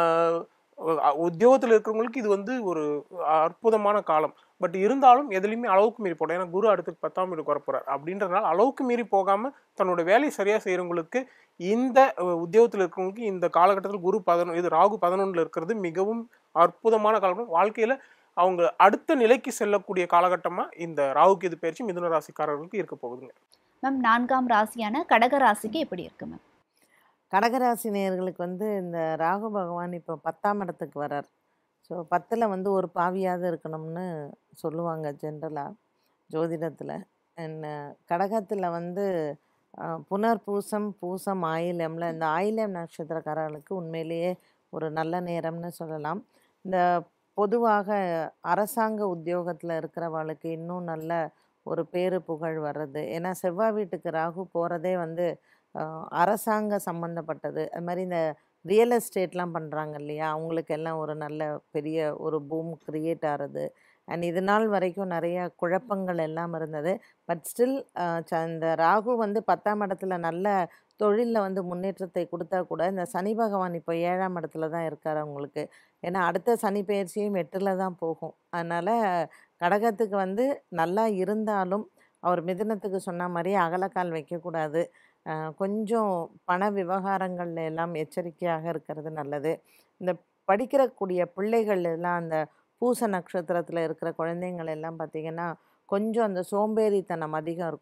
உத்தியோகத்தில் இருக்கிறவங்களுக்கு இது வந்து ஒரு அற்புதமான காலம். பட் இருந்தாலும் எதுலையுமே அளவுக்கு மீறி போடும். ஏன்னா குரு அடுத்து 10ஆம் வீட்டுக்கு வரப்போறார். அப்படின்றதுனால அளவுக்கு மீறி போகாமல் தன்னோட வேலையை சரியாக செய்கிறவங்களுக்கு இந்த உத்தியோகத்தில் இருக்கிறவங்களுக்கு இந்த காலகட்டத்தில் குரு 11 இது ராகு 11ல் இருக்கிறது மிகவும் அற்புதமான காலம். வாழ்க்கையில் அவங்க அடுத்த நிலைக்கு செல்லக்கூடிய காலகட்டமாக இந்த ராகு கேது பயிற்சி மிதுன ராசிக்காரர்களுக்கு இருக்க போகுதுங்க. மேம் 4ஆம் ராசியான கடக ராசிக்கு எப்படி இருக்கு மேம்? கடகராசி நேயர்களுக்கு வந்து இந்த ராகு பகவான் இப்போ 10ஆம் இடத்துக்கு வரார். ஸோ 10ல் வந்து ஒரு பாவியாவது இருக்கணும்னு சொல்லுவாங்க ஜென்ரலாக ஜோதிடத்தில். அண்ட் கடகத்தில் வந்து புனர்பூசம், பூசம், ஆயில்யம்ல இந்த ஆயில்யம் நட்சத்திரக்காரர்களுக்கு உண்மையிலேயே ஒரு நல்ல நேரம்னு சொல்லலாம். இந்த பொதுவாக அரசாங்க உத்தியோகத்தில் இருக்கிறவளுக்கு இன்னும் நல்ல ஒரு பேரு புகழ் வர்றது. ஏன்னா செவ்வாய் வீட்டுக்கு ராகு போகிறதே வந்து அரசாங்க சம்மந்தப்பட்டது. அது மாதிரி இந்த ரியல் எஸ்டேட்லாம் பண்ணுறாங்க இல்லையா, அவங்களுக்கு எல்லாம் ஒரு நல்ல பெரிய ஒரு பூம் க்ரியேட் ஆகிறது. அண்ட் இது நாள் வரைக்கும் நிறைய குழப்பங்கள் எல்லாம் இருந்தது. பட் ஸ்டில் இந்த ராகு வந்து 10ஆம் இடத்துல நல்ல தொழிலில் வந்து முன்னேற்றத்தை கொடுத்தா கூட இந்த சனி பகவான் இப்போ 7ஆம் இடத்துல தான் இருக்கார் அவங்களுக்கு. ஏன்னா அடுத்த சனி பயிற்சியும் 8ல் தான் போகும். அதனால் கடகத்துக்கு வந்து நல்லா இருந்தாலும் அவர் மிதுனத்துக்கு சொன்ன மாதிரி அகலக்கால் வைக்கக்கூடாது. கொஞ்சம் பண விவகாரங்கள்ல எல்லாம் எச்சரிக்கையாக இருக்கிறது நல்லது. இந்த படிக்கிறக்கூடிய பிள்ளைகள் எல்லாம் அந்த பூச நட்சத்திரத்தில் இருக்கிற குழந்தைங்கள் எல்லாம் பார்த்திங்கன்னா கொஞ்சம் அந்த சோம்பேறித்தனம் அதிகம் இருக்கும்.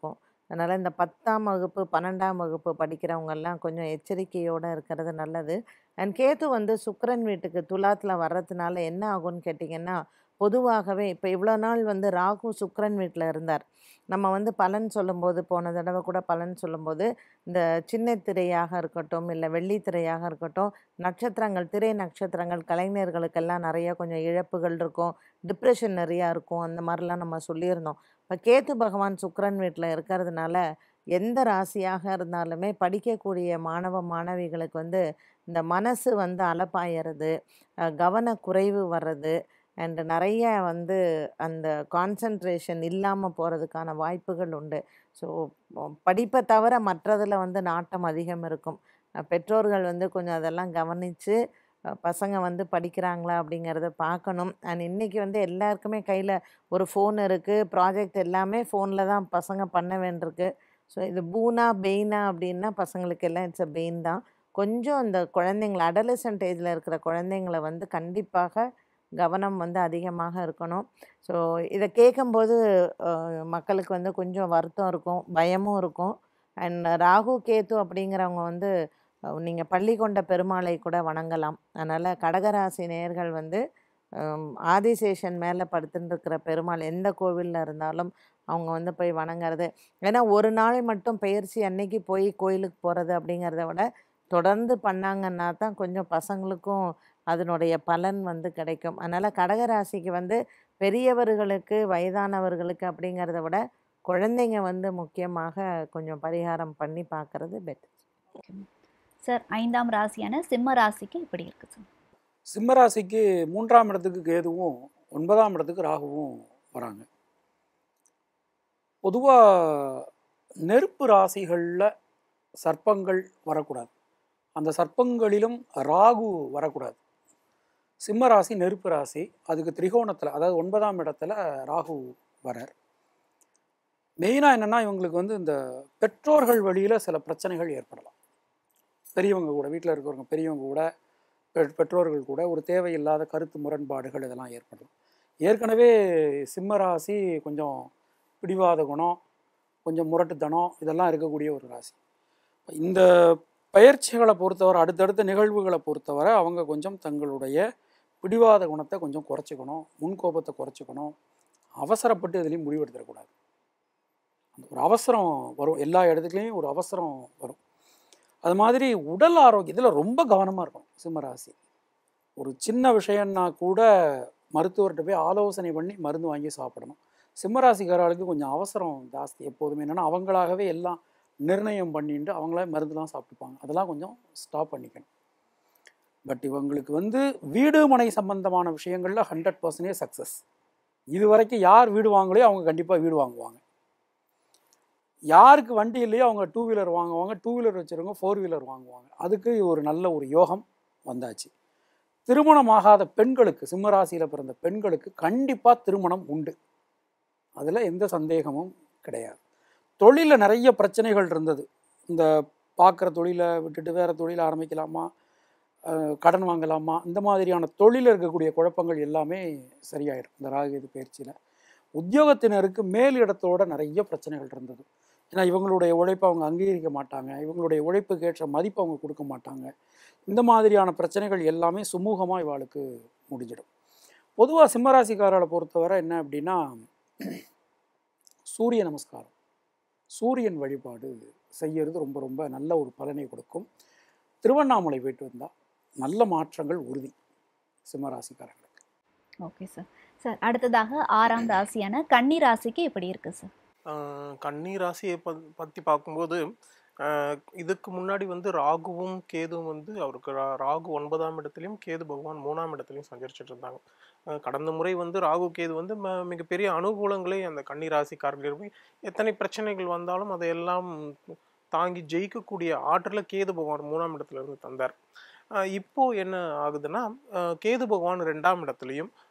அதனால் இந்த 10ஆம் வகுப்பு 12ஆம் வகுப்பு படிக்கிறவங்கெல்லாம் கொஞ்சம் எச்சரிக்கையோடு இருக்கிறது நல்லது. அண்ட் கேது வந்து சுக்கிரன் வீட்டுக்கு துலாத்தில் வர்றதுனால என்ன ஆகும்னு கேட்டிங்கன்னா, பொதுவாகவே இப்போ இவ்வளோ நாள் வந்து ராகு சுக்கிரன் வீட்டில் இருந்தார். நம்ம வந்து பலன் சொல்லும்போது போன தடவை கூட பலன் சொல்லும்போது இந்த சின்ன திரையாக இருக்கட்டும் இல்லை வெள்ளித்திரையாக இருக்கட்டும், நட்சத்திரங்கள் திரை நட்சத்திரங்கள் கலைஞர்களுக்கெல்லாம் நிறைய கொஞ்சம் இழப்புகள் இருக்கும், டிப்ரெஷன் நிறையா இருக்கும், அந்த மாதிரிலாம் நம்ம சொல்லியிருந்தோம். இப்போ கேத்து பகவான் சுக்கிரன் வீட்டில் இருக்கிறதுனால எந்த ராசியாக இருந்தாலுமே படிக்கக்கூடிய மாணவ மாணவிகளுக்கு வந்து இந்த மனசு வந்து அலப்பாயறது, கவனக்குறைவு வர்றது, அண்ட் நிறைய வந்து அந்த கான்சன்ட்ரேஷன் இல்லாமல் போகிறதுக்கான வாய்ப்புகள் உண்டு. ஸோ படிப்பை தவிர மற்றதில் வந்து நாட்டம் அதிகம் இருக்கும். பெற்றோர்கள் வந்து கொஞ்சம் அதெல்லாம் கவனித்து பசங்க வந்து படிக்கிறாங்களா அப்படிங்கிறத பார்க்கணும். அண்ட் இன்றைக்கி வந்து எல்லாருக்குமே கையில் ஒரு ஃபோன் இருக்குது, ப்ராஜெக்ட் எல்லாமே ஃபோனில் தான் பசங்க பண்ண வேண்டியிருக்கு. ஸோ இது பூனா பெயினா அப்படின்னா பசங்களுக்கு எல்லாம் இட்ஸ் அ பெயின் தான். கொஞ்சம் இந்த குழந்தைங்கள அடலசன்ட் ஏஜில் இருக்கிற குழந்தைங்கள வந்து கண்டிப்பாக கவனம் வந்து அதிகமாக இருக்கணும். ஸோ இதை கேட்கும்போது மக்களுக்கு வந்து கொஞ்சம் வருத்தம் இருக்கும், பயமும் இருக்கும். அண்ட் ராகு கேது அப்படிங்கிறவங்க வந்து நீங்கள் பள்ளி கொண்ட பெருமாளை கூட வணங்கலாம். அதனால் கடகராசி நேயர்கள் வந்து ஆதிசேஷன் மேலே படுத்துட்டு இருக்கிற பெருமாள் எந்த கோவிலில் இருந்தாலும் அவங்க வந்து போய் வணங்குறது. ஏன்னா ஒரு நாள் மட்டும் பயிற்சி அன்னைக்கு போய் கோயிலுக்கு போகிறது அப்படிங்கிறத விட தொடர்ந்து பண்ணாங்கன்னா தான் கொஞ்சம் பசங்களுக்கும் அதனுடைய பலன் வந்து கிடைக்கும். அதனால் கடகராசிக்கு வந்து பெரியவர்களுக்கு வயதானவர்களுக்கு அப்படிங்கிறத விட குழந்தைங்க வந்து முக்கியமாக கொஞ்சம் பரிகாரம் பண்ணி பார்க்குறது பெட்டர். சார் 5ஆம் ராசியான சிம்ம ராசிக்கு எப்படி இருக்கு சார்? சிம்ம ராசிக்கு 3ஆம் இடத்துக்கு கேதுவும் 9ஆம் இடத்துக்கு ராகுவும் வராங்க. பொதுவாக நெருப்பு ராசிகளில் சர்ப்பங்கள் வரக்கூடாது, அந்த சர்ப்பங்களிலும் ராகு வரக்கூடாது. சிம்ம ராசி நெருப்பு ராசி, அதுக்கு திரிகோணத்தில் அதாவது 9ஆம் இடத்துல ராகு வரார். மெயினாக என்னென்னா இவங்களுக்கு வந்து இந்த பெற்றோர்கள் வழியில் சில பிரச்சனைகள் ஏற்படலாம். பெரியவங்க கூட, வீட்டில் இருக்கிறவங்க பெரியவங்க கூட, பெற்றோர்கள் கூட ஒரு தேவையில்லாத கருத்து முரண்பாடுகள் இதெல்லாம் ஏற்படலாம். ஏற்கனவே சிம்ம ராசி கொஞ்சம் பிடிவாத குணம், கொஞ்சம் முரட்டுத்தனம் இதெல்லாம் இருக்கக்கூடிய ஒரு ராசி. இந்த பயிற்சிகளை பொறுத்தவரை, அடுத்தடுத்த நிகழ்வுகளை பொறுத்தவரை அவங்க கொஞ்சம் தங்களுடைய பிடிவாத குணத்தை கொஞ்சம் குறைச்சிக்கணும், முன்கோபத்தை குறைச்சிக்கணும், அவசரப்பட்டு எதுலேயும் முடிவெடுத்துடக்கூடாது. அந்த ஒரு அவசரம் வரும், எல்லா இடத்துலையும் ஒரு அவசரம் வரும். அது மாதிரி உடல் ஆரோக்கியத்தில் ரொம்ப கவனமாக இருக்கணும் சிம்மராசி. ஒரு சின்ன விஷயம்னா கூட மருத்துவர்கிட்ட போய் ஆலோசனை பண்ணி மருந்து வாங்கி சாப்பிடணும். சிம்மராசிக்காரர்களுக்கு கொஞ்சம் அவசரம் ஜாஸ்தி எப்போதுமே. என்னென்னா அவங்களாகவே எல்லாம் நிர்ணயம் பண்ணிட்டு அவங்களே மருந்துலாம் சாப்பிட்டுப்பாங்க. அதெல்லாம் கொஞ்சம் ஸ்டாப் பண்ணிக்கணும். பட் இவங்களுக்கு வந்து வீடு மனை சம்பந்தமான விஷயங்களில் 100% சக்ஸஸ். இது வரைக்கும் யார் வீடு வாங்கலையோ அவங்க கண்டிப்பாக வீடு வாங்குவாங்க. யாருக்கு வண்டி இல்லையோ அவங்க 2 வீலர் வாங்குவாங்க, 2 வீலர் வச்சுருவங்க 4 வீலர் வாங்குவாங்க. அதுக்கு ஒரு நல்ல ஒரு யோகம் வந்தாச்சு. திருமணமாகாத பெண்களுக்கு, சிம்மராசியில் பிறந்த பெண்களுக்கு கண்டிப்பாக திருமணம் உண்டு, அதில் எந்த சந்தேகமும் கிடையாது. தொழிலில் நிறைய பிரச்சனைகள் இருந்தது. இந்த பார்க்குற தொழிலை விட்டுட்டு வேறு தொழிலை ஆரம்பிக்கலாமா, கடன் வாங்கலாமா, இந்த மாதிரியான தொழிலில் இருக்கக்கூடிய குழப்பங்கள் எல்லாமே சரியாயிடும் இந்த ராகு கேது பயிற்சியில். உத்தியோகத்தினருக்கு மேல் இடத்தோட நிறைய பிரச்சனைகள் இருந்தது. ஏன்னா இவங்களுடைய உழைப்பை அவங்க அங்கீகரிக்க மாட்டாங்க, இவங்களுடைய உழைப்புக்கு ஏற்ற மதிப்பு அவங்க கொடுக்க மாட்டாங்க. இந்த மாதிரியான பிரச்சனைகள் எல்லாமே சுமூகமாக இவாளுக்கு முடிஞ்சிடும். பொதுவாக சிம்மராசிக்காரர்களை பொறுத்தவரை என்ன அப்படின்னா, சூரிய நமஸ்காரம், சூரியன் வழிபாடு செய்யறது ரொம்ப ரொம்ப நல்ல ஒரு பலனை கொடுக்கும். திருவண்ணாமலை போயிட்டு வந்தால் நல்ல மாற்றங்கள் உறுதி சிம்மராசிக்காரர்களுக்கு. Okay sir. சார் அடுத்ததாக 6ஆம் ராசியான கன்னி ராசிக்கு எப்படி இருக்கு சார்? கன்னி ராசியை பற்றி பார்க்கும்போது இதுக்கு முன்னாடி வந்து ராகுவும் கேதுவும் வந்து அவருக்கு ராகு 9ஆம் இடத்துலையும் கேது பகவான் 3ஆம் இடத்துலையும் சஞ்சரிச்சுட்டு இருந்தாங்க. கடந்த முறை வந்து ராகு கேது வந்து மிகப்பெரிய அனுகூலங்களை அந்த கன்னி ராசிக்காரர்களுக்கு, எத்தனை பிரச்சனைகள் வந்தாலும் அதையெல்லாம் தாங்கி ஜெயிக்கக்கூடிய ஆற்றல கேது பகவான் 3ஆம் இடத்துல இருந்து தந்தார். இப்போ என்ன ஆகுதுன்னா, கேது பகவான் 2ஆம் இடத்துலையும்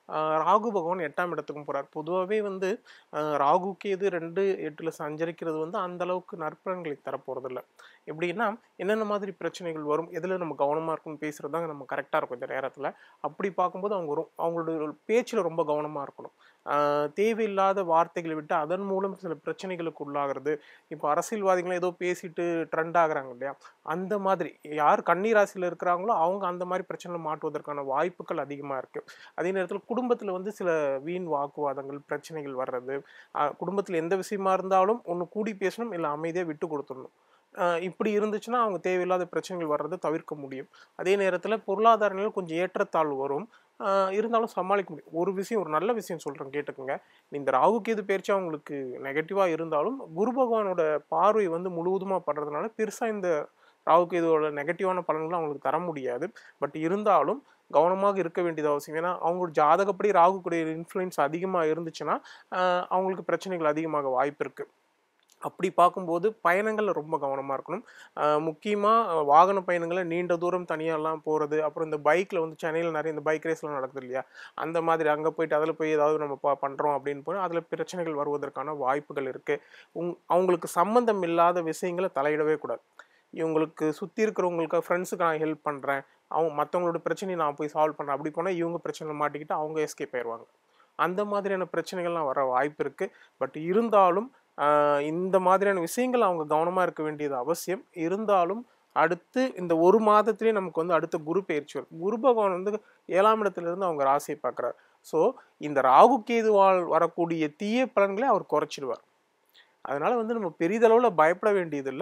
ராகு பகவான் 8ஆம் இடத்துக்கும் போறார். பொதுவாவே வந்து ராகு கேது 2 8ல சஞ்சரிக்கிறது வந்து அந்த அளவுக்கு நற்பலன்களை தரப்போறதில்ல. எப்படின்னா, என்னென்ன மாதிரி பிரச்சனைகள் வரும், எதுல நம்ம கவனமா இருக்கணும்னு பேசுறது தாங்க நம்ம கரெக்ட்டா இருக்கும் இந்த நேரத்துல. அப்படி பார்க்கும்போது அவங்களோட பேச்சுல ரொம்ப கவனமா இருக்கணும். தேவையில்லாத வார்த்தைகளை விட்டு அதன் மூலம் சில பிரச்சனைகளுக்கு உள்ளாகிறது. இப்போ அரசியல்வாதிகள் ஏதோ பேசிட்டு ட்ரெண்ட் ஆகுறாங்க இல்லையா? அந்த மாதிரி யார் கன்னி ராசியில இருக்கிறாங்களோ அவங்க அந்த மாதிரி பிரச்சனையில மாட்டுவதற்கான வாய்ப்புகள் அதிகமா இருக்கு. அதே நேரத்துல குடும்பத்துல வந்து சில வீண் வாக்குவாதங்கள், பிரச்சனைகள் வர்றது, குடும்பத்துல எந்த விஷயமா இருந்தாலும் ஒண்ணு கூடி பேசணும், இல்ல அமைதியா விட்டு கொடுத்துடணும். இப்படி இருந்துச்சுன்னா அவங்க தேவையில்லாத பிரச்சனைகள் வர்றதை தவிர்க்க முடியும். அதே நேரத்துல பொருளாதார நிலையில கொஞ்சம் ஏற்றத்தாழ்வு வரும். இருந்தாலும் சமாளிக்க முடியும். ஒரு நல்ல விஷயம் சொல்றேன் கேட்டுக்கங்க. இந்த ராகு கேது பெயர்ச்சி அவங்களுக்கு நெகட்டிவா இருந்தாலும் குரு பகவானோட பார்வை வந்து முழுவதுமா படுறதுனால பெருசா இந்த ராகு கேதுவோட நெகட்டிவான பலன்களை அவங்களுக்கு தர முடியாது. பட் இருந்தாலும் கவனமாக இருக்க வேண்டியது அவசியம். ஏன்னா அவங்களோட ஜாதகப்படி ராகுக்குடைய இன்ஃப்ளூயன்ஸ் அதிகமா இருந்துச்சுன்னா அவங்களுக்கு பிரச்சனைகள் அதிகமாக வாய்ப்பு இருக்கு. அப்படி பார்க்கும்போது பயணங்கள்ல ரொம்ப கவனமா இருக்கணும். முக்கியமா வாகன பயணங்கள்ல நீண்ட தூரம் தனியாலாம் போறது, அப்புறம் இந்த பைக்ல வந்து சென்னையில நிறைய இந்த பைக் ரேஸ்லாம் நடக்குது இல்லையா? அந்த மாதிரி அங்க போயிட்டு அதில போய் ஏதாவது நம்ம பண்றோம் அப்படின்னு போய் அதில பிரச்சனைகள் வருவதற்கான வாய்ப்புகள் இருக்கு. அவங்களுக்கு சம்மந்தம் இல்லாத விஷயங்கள தலையிடவே கூடாது. இவங்களுக்கு சுத்தி இருக்கிறவங்களுக்கு ஃப்ரெண்ட்ஸுக்கு நான் ஹெல்ப் பண்றேன். மத்தவங்களோட பிரச்சனைய நான் போய் சால்வ் பண்றேன். அப்படி போனா இவங்க பிரச்சனையில மாட்டிக்கிட்டு அவங்க எஸ்கேப் ஆயிருவாங்க. அந்த மாதிரியான பிரச்சனைகள்லாம் வர வாய்ப்பு இருக்கு. பட் இருந்தாலும் இந்த மாதிரியான விஷயங்கள் அவங்க கவனமா இருக்க வேண்டியது அவசியம். இருந்தாலும் அடுத்து இந்த 1 மாதத்திலேயே நமக்கு வந்து அடுத்த குரு பெயர்ச்சி வரும். குரு பகவான் வந்து 7ஆம் இடத்துல இருந்து அவங்க ராசியை பார்க்கிறார். ஸோ இந்த ராகு கேதுவால் வரக்கூடிய தீய பலன்களை அவர் குறைச்சிடுவார். அதனால வந்து நம்ம பெரிதளவுல பயப்பட வேண்டியதில்ல.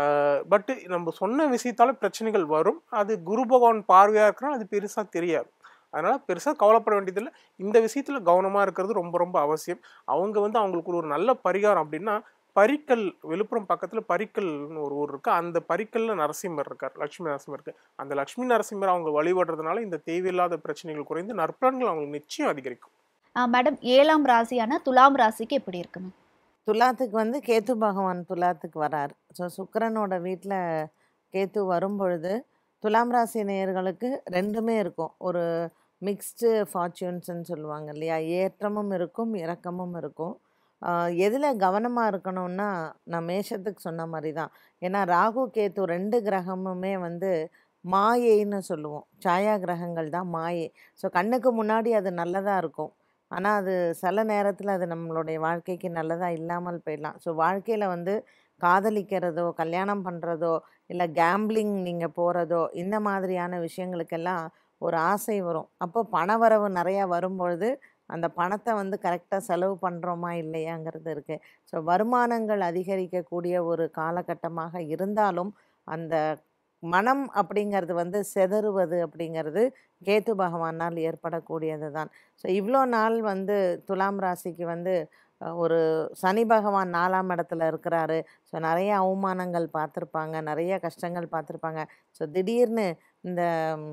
பட் நம்ம சொன்ன விஷயத்தால பிரச்சனைகள் வரும். அது குரு பகவான் பார்வையா இருக்கிறனால அது பெருசா தெரியாது. அதனால பெருசா கவலைப்பட வேண்டியதில்ல. இந்த விஷயத்துல கவனமா இருக்கிறது ரொம்ப ரொம்ப அவசியம். அவங்க வந்து அவங்களுக்கு ஒரு நல்ல பரிகாரம் அப்படின்னா, பரிக்கல் விழுப்புரம் பக்கத்துல பரிக்கல்னு ஒரு ஊர் இருக்கு. அந்த பரிக்கல்ல நரசிம்மர் இருக்கார். லட்சுமி நரசிம்மர் இருக்கு. அந்த லட்சுமி நரசிம்மர் அவங்க வழிபடுறதுனால இந்த தேவையில்லாத பிரச்சனைகள் குறைந்து நற்பலன்கள் அவங்களுக்கு நிச்சயம் அதிகரிக்கும். மேடம், 7ஆம் ராசியான துலாம் ராசிக்கு எப்படி இருக்குங்க? துலாத்துக்கு வந்து கேத்து பகவான் துலாத்துக்கு வரார். ஸோ சுக்கிரனோட வீட்டில் கேத்து வரும்பொழுது துலாம் ராசி நேயர்களுக்கு 2மே இருக்கும். ஒரு மிக்ஸ்டு ஃபார்ச்சூன்ஸ்ன்னு சொல்லுவாங்க இல்லையா? ஏற்றமும் இருக்கும், இறக்கமும் இருக்கும். எதில் கவனமாக இருக்கணும்னா, நான் மேஷத்துக்கு சொன்ன மாதிரி தான். ஏன்னா ராகு கேத்து 2 கிரகமுமே வந்து மாயைன்னு சொல்லுவோம். சாயா கிரகங்கள் தான் மாயை. ஸோ கண்ணுக்கு முன்னாடி அது நல்லதாக இருக்கும். ஆனால் அது சில நேரத்தில் அது நம்மளுடைய வாழ்க்கைக்கு நல்லதாக இல்லாமல் போயிடலாம். ஸோ வாழ்க்கையில் வந்து காதலிக்கிறதோ, கல்யாணம் பண்ணுறதோ, இல்லை கேம்பிளிங் நீங்கள் போகிறதோ, இந்த மாதிரியான விஷயங்களுக்கெல்லாம் ஒரு ஆசை வரும். அப்போ பணவரவு நிறையா வரும்பொழுது அந்த பணத்தை வந்து கரெக்டாக செலவு பண்ணுறோமா இல்லையாங்கிறது இருக்குது. ஸோ வருமானங்கள் அதிகரிக்கக்கூடிய ஒரு காலகட்டமாக இருந்தாலும் அந்த மனம் அப்படிங்கிறது வந்து செதறுவது அப்படிங்கிறது கேத்து பகவானால் ஏற்படக்கூடியது தான். ஸோ இவ்வளோ நாள் வந்து துலாம் ராசிக்கு வந்து ஒரு சனி பகவான் 4ஆம் இடத்துல இருக்கிறாரு. ஸோ நிறைய அவமானங்கள் பார்த்துருப்பாங்க, நிறைய கஷ்டங்கள் பார்த்துருப்பாங்க. ஸோ திடீர்னு இந்த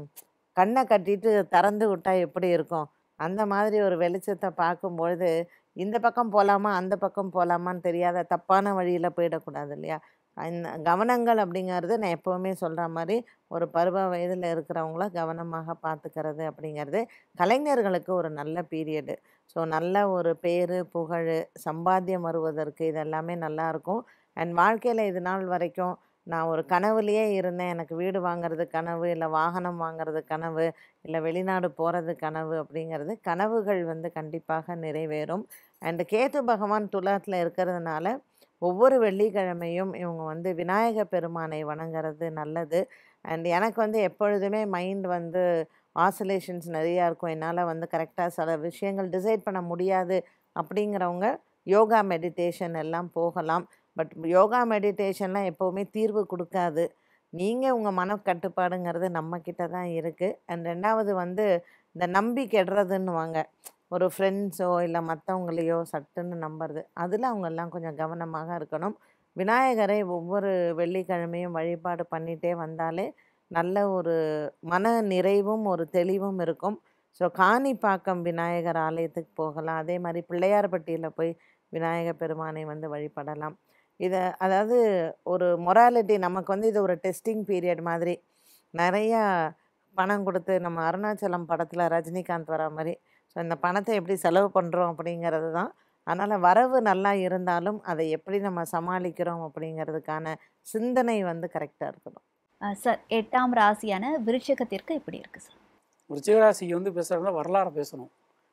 கண்ணை கட்டிட்டு திறந்து விட்டா எப்படி இருக்கும்? அந்த மாதிரி ஒரு வெளிச்சத்தை பார்க்கும்பொழுது இந்த பக்கம் போகலாமா, அந்த பக்கம் போகலாமான்னு தெரியாத தப்பான வழியில் போயிடக்கூடாது இல்லையா? இந்த கவனங்கள் அப்படிங்கிறது நான் எப்போவுமே சொல்கிற மாதிரி ஒரு பருவ வயதில் இருக்கிறவங்கள கவனமாக பார்த்துக்கிறது அப்படிங்கிறது கலைஞர்களுக்கு ஒரு நல்ல பீரியடு. ஸோ நல்ல ஒரு பேர், புகழ், சம்பாத்தியம் வருவதற்கு இதெல்லாமே நல்லாயிருக்கும். அண்ட் வாழ்க்கையில் இது நாள் வரைக்கும் நான் ஒரு கனவுலேயே இருந்தேன். எனக்கு வீடு வாங்குறது கனவு, இல்லை வாகனம் வாங்குறது கனவு, இல்லை வெளிநாடு போகிறது கனவு அப்படிங்கிறது கனவுகள் வந்து கண்டிப்பாக நிறைவேறும். அண்டு கேத்து பகவான் துலாத்தில் இருக்கிறதுனால ஒவ்வொரு வெள்ளிக்கிழமையும் இவங்க வந்து விநாயக பெருமானை வணங்குறது நல்லது. அண்ட் எனக்கு வந்து எப்பொழுதுமே மைண்ட் வந்து ஆசிலேஷன்ஸ் நிறையா இருக்கும். என்னால் வந்து கரெக்டாக சில விஷயங்கள் டிசைட் பண்ண முடியாது அப்படிங்கிறவங்க யோகா மெடிடேஷன் எல்லாம் போகலாம். பட் யோகா மெடிடேஷன்லாம் எப்போவுமே தீர்வு கொடுக்காது. நீங்கள் உங்கள் மனக்கட்டுப்பாடுங்கிறது நம்மக்கிட்ட தான் இருக்குது. அண்ட் 2வது வந்து இந்த நம்பி கெடுறதுன்னுவாங்க. ஒரு ஃப்ரெண்ட்ஸோ இல்லை மற்றவங்களையோ சட்டுன்னு நம்புறது, அதில் அவங்கெல்லாம் கொஞ்சம் கவனமாக இருக்கணும். விநாயகரை ஒவ்வொரு வெள்ளிக்கிழமையும் வழிபாடு பண்ணிகிட்டே வந்தாலே நல்ல ஒரு மன நிறைவும் ஒரு தெளிவும் இருக்கும். ஸோ காணிப்பாக்கம் விநாயகர் ஆலயத்துக்கு போகலாம். அதே மாதிரி பிள்ளையார்பட்டியில் போய் விநாயகர் பெருமானை வந்து வழிபடலாம். இதை அதாவது ஒரு மொராலிட்டி நமக்கு வந்து இது ஒரு டெஸ்டிங் பீரியட் மாதிரி. நிறையா பணம் கொடுத்து நம்ம அருணாச்சலம் படத்தில் ரஜினிகாந்த் வர மாதிரி ஸோ இந்த பணத்தை எப்படி செலவு பண்ணுறோம் அப்படிங்கிறது தான். அதனால் வரவு நல்லா இருந்தாலும் அதை எப்படி நம்ம சமாளிக்கிறோம் அப்படிங்கிறதுக்கான சிந்தனை வந்து கரெக்டாக இருக்கணும். சார் 8ஆம் ராசியான விருச்சிகத்திற்கு எப்படி இருக்கு சார்? விருச்சிகராசிக்கு வந்து பேசுகிறதா வரலாறு பேசணும்.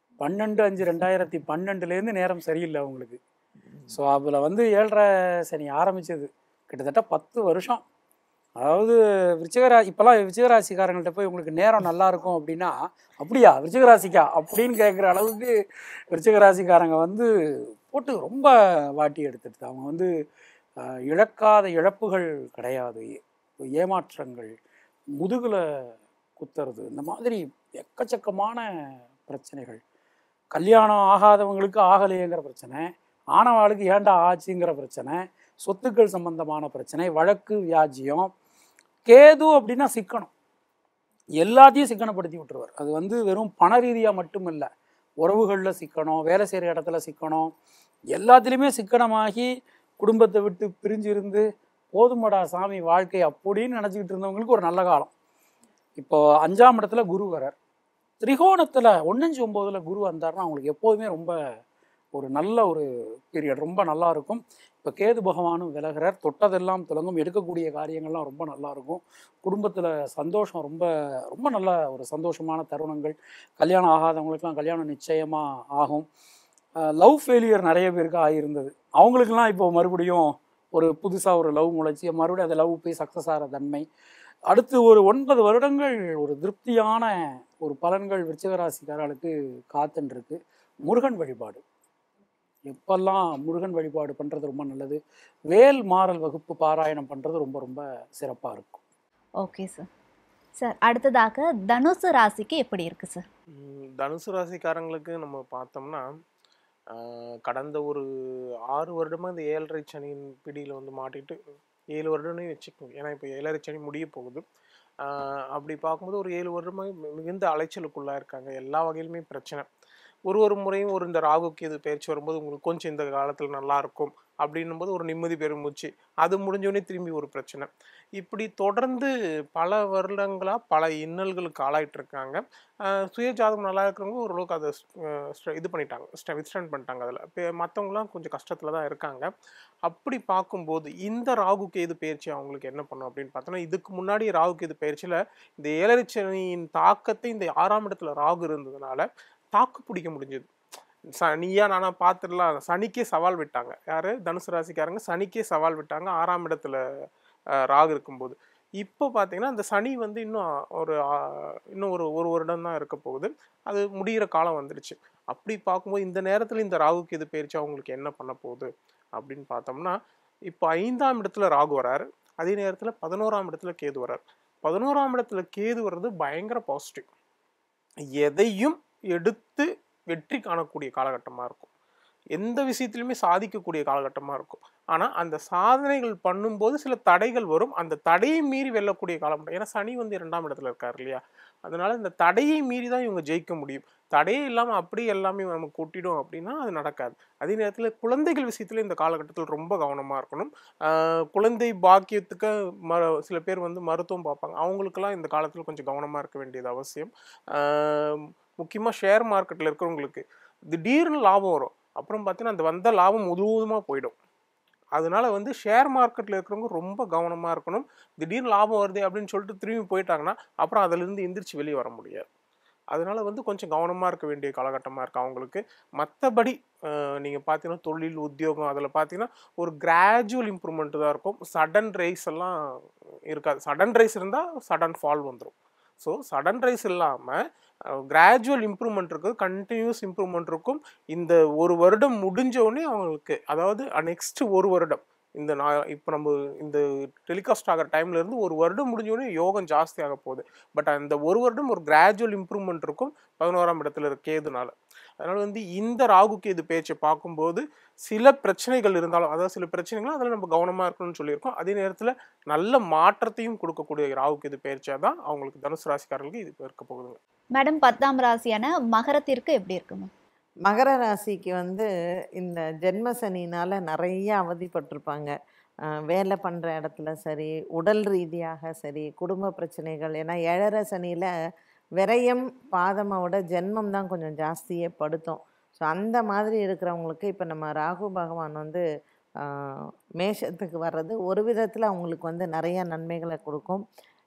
12/5/2012 நேரம் சரியில்லை அவங்களுக்கு. ஸோ அதில் வந்து 7.5 சனி ஆரம்பித்தது கிட்டத்தட்ட 10 வருஷம். அதாவது இப்போல்லாம் விருச்சிகராசிக்காரங்கள்ட்ட போய் உங்களுக்கு நேரம் நல்லா இருக்கும் அப்படின்னா, அப்படியா விருச்சிகராசிக்கா அப்படின்னு கேட்குற அளவுக்கு விருச்சிகராசிக்காரங்க வந்து போட்டு ரொம்ப வாட்டி எடுத்துட்டு அவங்க வந்து இழக்காத இழப்புகள் கிடையாது, ஏமாற்றங்கள், முதுகில் குத்துறது, இந்த மாதிரி எக்கச்சக்கமான பிரச்சனைகள். கல்யாணம் ஆகாதவங்களுக்கு ஆகலையேங்கிற பிரச்சனை, ஆனவாளுக்கு ஏண்டா ஆச்சுங்கிற பிரச்சனை, சொத்துக்கள் சம்பந்தமான பிரச்சனை, வழக்கு, வியாஜியம். கேது அப்படின்னா சிக்கனம், எல்லாத்தையும் சிக்கனப்படுத்தி விட்டுருவார். அது வந்து வெறும் பண ரீதியாக மட்டும் இல்லை, உறவுகளில் சிக்கனம், வேலை செய்கிற இடத்துல சிக்கனம், எல்லாத்துலேயுமே சிக்கனமாகி குடும்பத்தை விட்டு பிரிஞ்சு இருந்து போதுமடா சாமி வாழ்க்கை அப்படின்னு நினச்சிக்கிட்டு இருந்தவங்களுக்கு ஒரு நல்ல காலம். இப்போ 5ஆம் இடத்துல குரு வரார், திரிகோணத்தில் 1-5-9 குரு வந்தார்னா அவங்களுக்கு எப்போதுமே ரொம்ப ஒரு நல்ல ஒரு பீரியட், ரொம்ப நல்லா இருக்கும். இப்போ கேது பகவானும் விலகிறார், தொட்டதெல்லாம் துலங்கும், எடுக்கக்கூடிய காரியங்கள்லாம் ரொம்ப நல்லா இருக்கும். குடும்பத்தில் சந்தோஷம், ரொம்ப ரொம்ப நல்ல ஒரு சந்தோஷமான தருணங்கள். கல்யாணம் ஆகாதவங்களுக்கெல்லாம் கல்யாணம் நிச்சயமாக ஆகும். லவ் ஃபெயிலியர் நிறைய பேருக்கு ஆகியிருந்தது, அவங்களுக்கெல்லாம் இப்போ மறுபடியும் ஒரு புதுசாக ஒரு லவ் முளைச்சி மறுபடியும் அந்த லவ் போய் சக்ஸஸ் ஆகிற தன்மை. அடுத்து ஒரு 9 வருடங்கள் ஒரு திருப்தியான ஒரு பலன்கள் விருச்சிகராசிக்காரர்களுக்கு காத்துன்ருக்கு. முருகன் வழிபாடு, எப்பெல்லாம் முருகன் வழிபாடு பண்ணுறது ரொம்ப நல்லது. வேல் மாறல் வகுப்பு பாராயணம் பண்ணுறது ரொம்ப ரொம்ப சிறப்பாக இருக்கும். Okay sir. சார் அடுத்ததாக தனுசு ராசிக்கு எப்படி இருக்கு சார்? தனுசு ராசிக்காரங்களுக்கு நம்ம பார்த்தோம்னா கடந்த ஒரு 6 வருடமாக இந்த 7.5 சனியின் பிடியில் வந்து மாட்டிட்டு 7 வருடம்னே வச்சுக்கோங்க. ஏன்னா இப்போ 7.5 சனி முடிய போகுது. அப்படி பார்க்கும்போது ஒரு 7 வருடமாக மிகுந்த அலைச்சலுக்குள்ளாக இருக்காங்க. எல்லா வகையிலுமே பிரச்சனை. ஒரு முறையும் இந்த ராகு கேது பயிற்சி வரும்போது உங்களுக்கு கொஞ்சம் இந்த காலத்தில் நல்லா இருக்கும் அப்படின்னும் போது ஒரு நிம்மதி பெருமூச்சு, அது முடிஞ்சோடனே திரும்பி ஒரு பிரச்சனை. இப்படி தொடர்ந்து பல வருடங்களாக பல இன்னல்களுக்கு ஆளாயிட்டு இருக்காங்க. சுய ஜாதகம் நல்லா இருக்கிறவங்க ஓரளவுக்கு அதை இது பண்ணிட்டாங்க, வித்ஸ்டாண்ட் பண்ணிட்டாங்க. அதில் இப்போ மற்றவங்களாம் கொஞ்சம் கஷ்டத்தில் தான் இருக்காங்க. அப்படி பார்க்கும்போது இந்த ராகு கேது பயிற்சி அவங்களுக்கு என்ன பண்ணும் அப்படின்னு பார்த்தோன்னா, இதுக்கு முன்னாடி ராகு கேது பயிற்சியில் இந்த 7.5 சனியின் தாக்கத்தை இந்த 6ஆம் இடத்துல ராகு இருந்ததுனால தாக்கு பிடிக்க முடிஞ்சது. நீயா நானா பார்த்துடலாம், சனிக்கே சவால் விட்டாங்க. யாரு? தனுசு ராசிக்காரங்க சனிக்கே சவால் விட்டாங்க 6ஆம் இடத்துல ராகு இருக்கும்போது. இப்போ பார்த்தீங்கன்னா அந்த சனி வந்து இன்னும் ஒரு வருடம் தான் இருக்க போகுது, அது முடிகிற காலம் வந்துடுச்சு. அப்படி பார்க்கும்போது இந்த நேரத்தில் இந்த ராகு கேது பயிற்சி அவங்களுக்கு என்ன பண்ண போகுது அப்படின்னு பார்த்தோம்னா, இப்போ 5ஆம் இடத்துல ராகு வராரு, அதே நேரத்தில் 11ஆம் இடத்துல கேது வராரு. 11ஆம் இடத்துல கேது வர்றது பயங்கர பாசிட்டிவ், எதையும் எடுத்து வெற்றி காணக்கூடிய காலகட்டமாக இருக்கும், எந்த விஷயத்திலுமே சாதிக்கக்கூடிய காலகட்டமாக இருக்கும். ஆனால் அந்த சாதனைகள் பண்ணும்போது சில தடைகள் வரும், அந்த தடையை மீறி வெல்லக்கூடிய காலம். ஏன்னா சனி வந்து 2ஆம் இடத்துல இருக்கார் இல்லையா, அதனால இந்த தடையை மீறி தான் இவங்க ஜெயிக்க முடியும். தடையே இல்லாமல் அப்படியே எல்லாமே நம்ம கூட்டிடும் அப்படின்னா அது நடக்காது. அதே நேரத்தில் குழந்தைகள் விஷயத்துல இந்த காலகட்டத்தில் ரொம்ப கவனமாக இருக்கணும். குழந்தை பாக்கியத்துக்கு சில பேர் வந்து மருத்துவம் பார்ப்பாங்க, அவங்களுக்கெல்லாம் இந்த காலத்தில் கொஞ்சம் கவனமாக இருக்க வேண்டியது அவசியம். முக்கியமாக ஷேர் மார்க்கெட்டில் இருக்கிறவங்களுக்கு திடீர்னு லாபம் வரும், அப்புறம் பார்த்தீங்கன்னா அந்த வந்த லாபம் முழுவதுமாக போயிடும். அதனால வந்து ஷேர் மார்க்கெட்டில் இருக்கிறவங்க ரொம்ப கவனமாக இருக்கணும். திடீர்னு லாபம் வருது அப்படின்னு சொல்லிட்டு திரும்பி போயிட்டாங்கன்னா அப்புறம் அதிலிருந்து எந்திரிச்சு வெளியே வர முடியாது. அதனால வந்து கொஞ்சம் கவனமாக இருக்க வேண்டிய காலகட்டமாக இருக்குது அவங்களுக்கு. மற்றபடி நீங்கள் பார்த்தீங்கன்னா தொழில், உத்தியோகம் அதில் பார்த்தீங்கன்னா ஒரு கிராஜுவல் இம்ப்ரூவ்மெண்ட் தான் இருக்கும். சடன் ரைஸ் எல்லாம் இருக்காது. சடன் ரைஸ் இருந்தால் சடன் ஃபால் வந்துடும். ஸோ சடன் ரைஸ் இல்லாமல் கிராஜுவல் இம்ப்ரூவ்மெண்ட் இருக்குது, கண்டினியூஸ் இம்ப்ரூவ்மெண்ட் இருக்கும். இந்த ஒரு வருடம் முடிஞ்சோடனே அவங்களுக்கு, அதாவது நெக்ஸ்ட் ஒரு வருடம், இப்போ நம்ம இந்த டெலிகாஸ்ட் ஆகிற டைம்லேருந்து ஒரு வருடம் முடிஞ்சோடனே யோகம் ஜாஸ்தி ஆக போகுது. பட் அந்த ஒரு வருடம் ஒரு கிராஜுவல் இம்ப்ரூவ்மெண்ட் இருக்கும் 11ஆம் இடத்துல கேதுனால. அதனால் வந்து இந்த ராகு கேது பேச்சை பார்க்கும்போது சில பிரச்சனைகள் இருந்தாலும், அதாவது சில பிரச்சனைகளும் அதில் நம்ம கவனமாக இருக்கணும்னு சொல்லியிருக்கோம். அதே நேரத்தில் நல்ல மாற்றத்தையும் கொடுக்கக்கூடிய ராகு கேது பயிற்சியாக தான் அவங்களுக்கு தனுசு ராசிக்காரர்களுக்கு இது இருக்க போகுதுங்க. மேடம் 10ஆம் ராசியான மகரத்திற்கு எப்படி இருக்குங்க? மகர ராசிக்கு வந்து இந்த ஜென்ம சனினால் நிறைய அவதிப்பட்டிருப்பாங்க. வேலை பண்ணுற இடத்துல சரி, உடல் ரீதியாக சரி, குடும்ப பிரச்சனைகள். ஏன்னா 7.5 சனியில் விரயம் பாதமோட ஜென்மம் தான் கொஞ்சம் ஜாஸ்தியே படுத்தும். ஸோ அந்த மாதிரி இருக்கிறவங்களுக்கு இப்போ நம்ம ராகு பகவான் வந்து மேஷத்துக்கு வர்றது ஒரு விதத்தில் அவங்களுக்கு வந்து நிறைய நன்மைகளை கொடுக்கும்.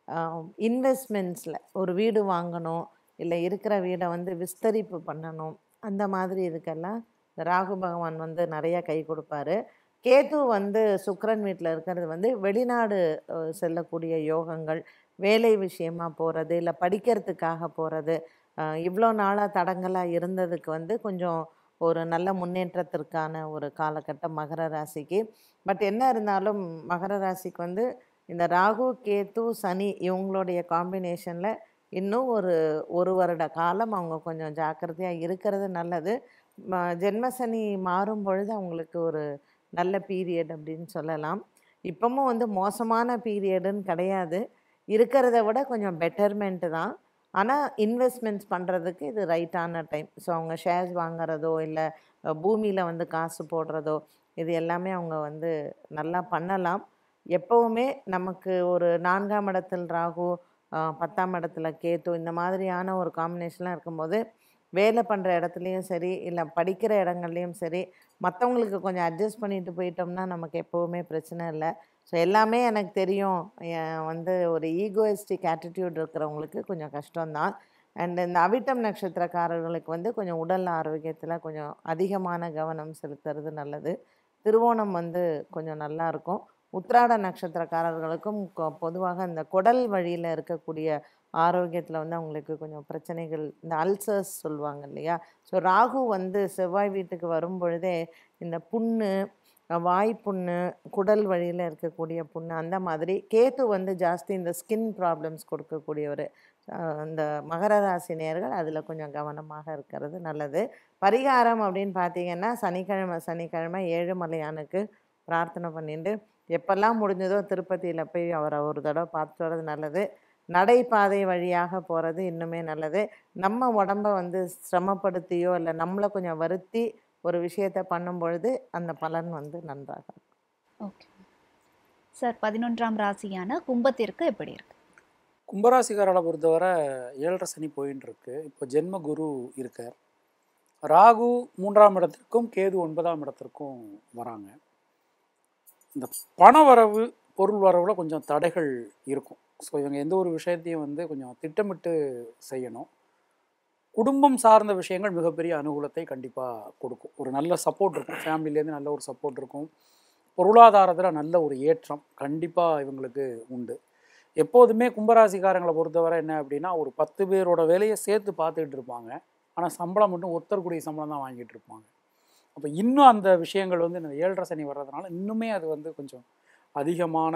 இன்வெஸ்ட்மெண்ட்ஸில் ஒரு வீடு வாங்கணும், இல்லை இருக்கிற வீடை வந்து விஸ்தரிப்பு பண்ணணும், அந்த மாதிரி இதுக்கெல்லாம் ராகு பகவான் வந்து நிறைய கை கொடுப்பாரு. கேது வந்து சுக்கிரன் வீட்டில் இருக்கிறது வந்து வெளிநாடு செல்லக்கூடிய யோகங்கள், வேலை விஷயமா போகிறது, இல்லை படிக்கிறதுக்காக போகிறது, இவ்வளோ நாளாக தடங்களாக இருந்ததுக்கு வந்து கொஞ்சம் ஒரு நல்ல முன்னேற்றத்திற்கான ஒரு காலகட்டம் மகர ராசிக்கு. பட் என்ன இருந்தாலும் மகர ராசிக்கு வந்து இந்த ராகு கேது சனி இவங்களுடைய காம்பினேஷனில் இன்னும் ஒரு வருட காலம் அவங்க கொஞ்சம் ஜாக்கிரதையாக இருக்கிறது நல்லது. ஜென்மசனி மாறும் பொழுது அவங்களுக்கு ஒரு நல்ல பீரியட் அப்படின்னு சொல்லலாம். இப்போவும் வந்து மோசமான பீரியடுன்னு கிடையாது, இருக்கிறத விட கொஞ்சம் பெட்டர்மெண்ட்டு தான். ஆனால் இன்வெஸ்ட்மெண்ட்ஸ் பண்ணுறதுக்கு இது ரைட்டான டைம். ஸோ அவங்க ஷேர்ஸ் வாங்குறதோ இல்லை பூமியில் வந்து காசு போடுறதோ இது எல்லாமே அவங்க வந்து நல்லா பண்ணலாம். எப்போவுமே நமக்கு ஒரு 4ஆம் இடத்தில் ராகு, 10ஆம் இடத்துல கேது, இந்த மாதிரியான ஒரு காம்பினேஷன்லாம் இருக்கும்போது வேலை பண்ணுற இடத்துலையும் சரி, இல்லை படிக்கிற இடங்கள்லையும் சரி, மற்றவங்களுக்கு கொஞ்சம் அட்ஜஸ்ட் பண்ணிட்டு போயிட்டோம்னா நமக்கு எப்போவுமே பிரச்சனை இல்லை. ஸோ எல்லாமே எனக்கு தெரியும் வந்து ஒரு ஈகோயிஸ்டிக் ஆட்டிடியூட் இருக்கிறவங்களுக்கு கொஞ்சம் கஷ்டம்தான். அண்ட் இந்த அவிட்டம் நட்சத்திரக்காரர்களுக்கு வந்து கொஞ்சம் உடல் ஆரோக்கியத்தில் கொஞ்சம் அதிகமான கவனம் செலுத்துறது நல்லது. திருவோணம் வந்து கொஞ்சம் நல்லாயிருக்கும். உத்திராட நட்சத்திரக்காரர்களுக்கும் பொதுவாக இந்த குடல் வழியில் இருக்கக்கூடிய ஆரோக்கியத்தில் வந்து அவங்களுக்கு கொஞ்சம் பிரச்சனைகள், இந்த அல்சர்ஸ் சொல்லுவாங்க இல்லையா. ஸோ ராகு வந்து செவ்வாய் வீட்டுக்கு வரும் பொழுதே இந்த புண்ணு, வாய்ப்புண்ணு, குடல் வழியில் இருக்கக்கூடிய புண்ணு, அந்த மாதிரி. கேத்து வந்து ஜாஸ்தி இந்த ஸ்கின் ப்ராப்ளம்ஸ் கொடுக்கக்கூடியவர். இந்த மகர ராசி நேயர்கள் அதில் கொஞ்சம் கவனமாக இருக்கிறது நல்லது. பரிகாரம் அப்படின்னு பார்த்தீங்கன்னா சனிக்கிழமை ஏழுமலையானுக்கு பிரார்த்தனை பண்ணிட்டு எப்பெல்லாம் முடிஞ்சதோ திருப்பதியில் போய் அவரை ஒரு தடவை பார்த்துட்டு வர்றது நல்லது. நடைபாதை வழியாக போகிறது இன்னுமே நல்லது. நம்ம உடம்பை வந்து சிரமப்படுத்தியோ இல்லை நம்மளை கொஞ்சம் வருத்தி ஒரு விஷயத்தை பண்ணும் பொழுது அந்த பலன் வந்து நன்றாக இருக்கும். ஓகே சார், 11ஆம் ராசியான கும்பத்திற்கு எப்படி இருக்கு? கும்பராசிக்காரரை பொறுத்தவரை 7.5 சனி போயின்னு இருக்கு. இப்போ ஜென்ம குரு இருக்கார். ராகு 3ஆம் இடத்திற்கும் கேது 9ஆம் இடத்திற்கும் வராங்க. இந்த பண வரவு பொருள் வரவுல கொஞ்சம் தடைகள் இருக்கும். ஸோ இவங்க எந்த ஒரு விஷயத்தையும் வந்து கொஞ்சம் திட்டமிட்டு செய்யணும். குடும்பம் சார்ந்த விஷயங்கள் மிகப்பெரிய அனுகூலத்தை கண்டிப்பாக கொடுக்கும். ஒரு நல்ல சப்போர்ட் இருக்கும், ஃபேமிலியிலேருந்து நல்ல ஒரு சப்போர்ட் இருக்கும். பொருளாதாரத்தில் நல்ல ஒரு ஏற்றம் கண்டிப்பாக இவங்களுக்கு உண்டு. எப்போதுமே கும்பராசிக்காரங்களை பொறுத்தவரை என்ன அப்படின்னா, ஒரு 10 பேரோட வேலையை சேர்த்து பார்த்துக்கிட்டு இருப்பாங்க. ஆனால் சம்பளம் மட்டும் ஒருத்தருக்குரிய சம்பளம் தான் வாங்கிட்டு இருப்பாங்க. அப்போ இன்னும் அந்த விஷயங்கள் வந்து இந்த 7.5 சனி வர்றதுனால இன்னுமே அது வந்து கொஞ்சம் அதிகமான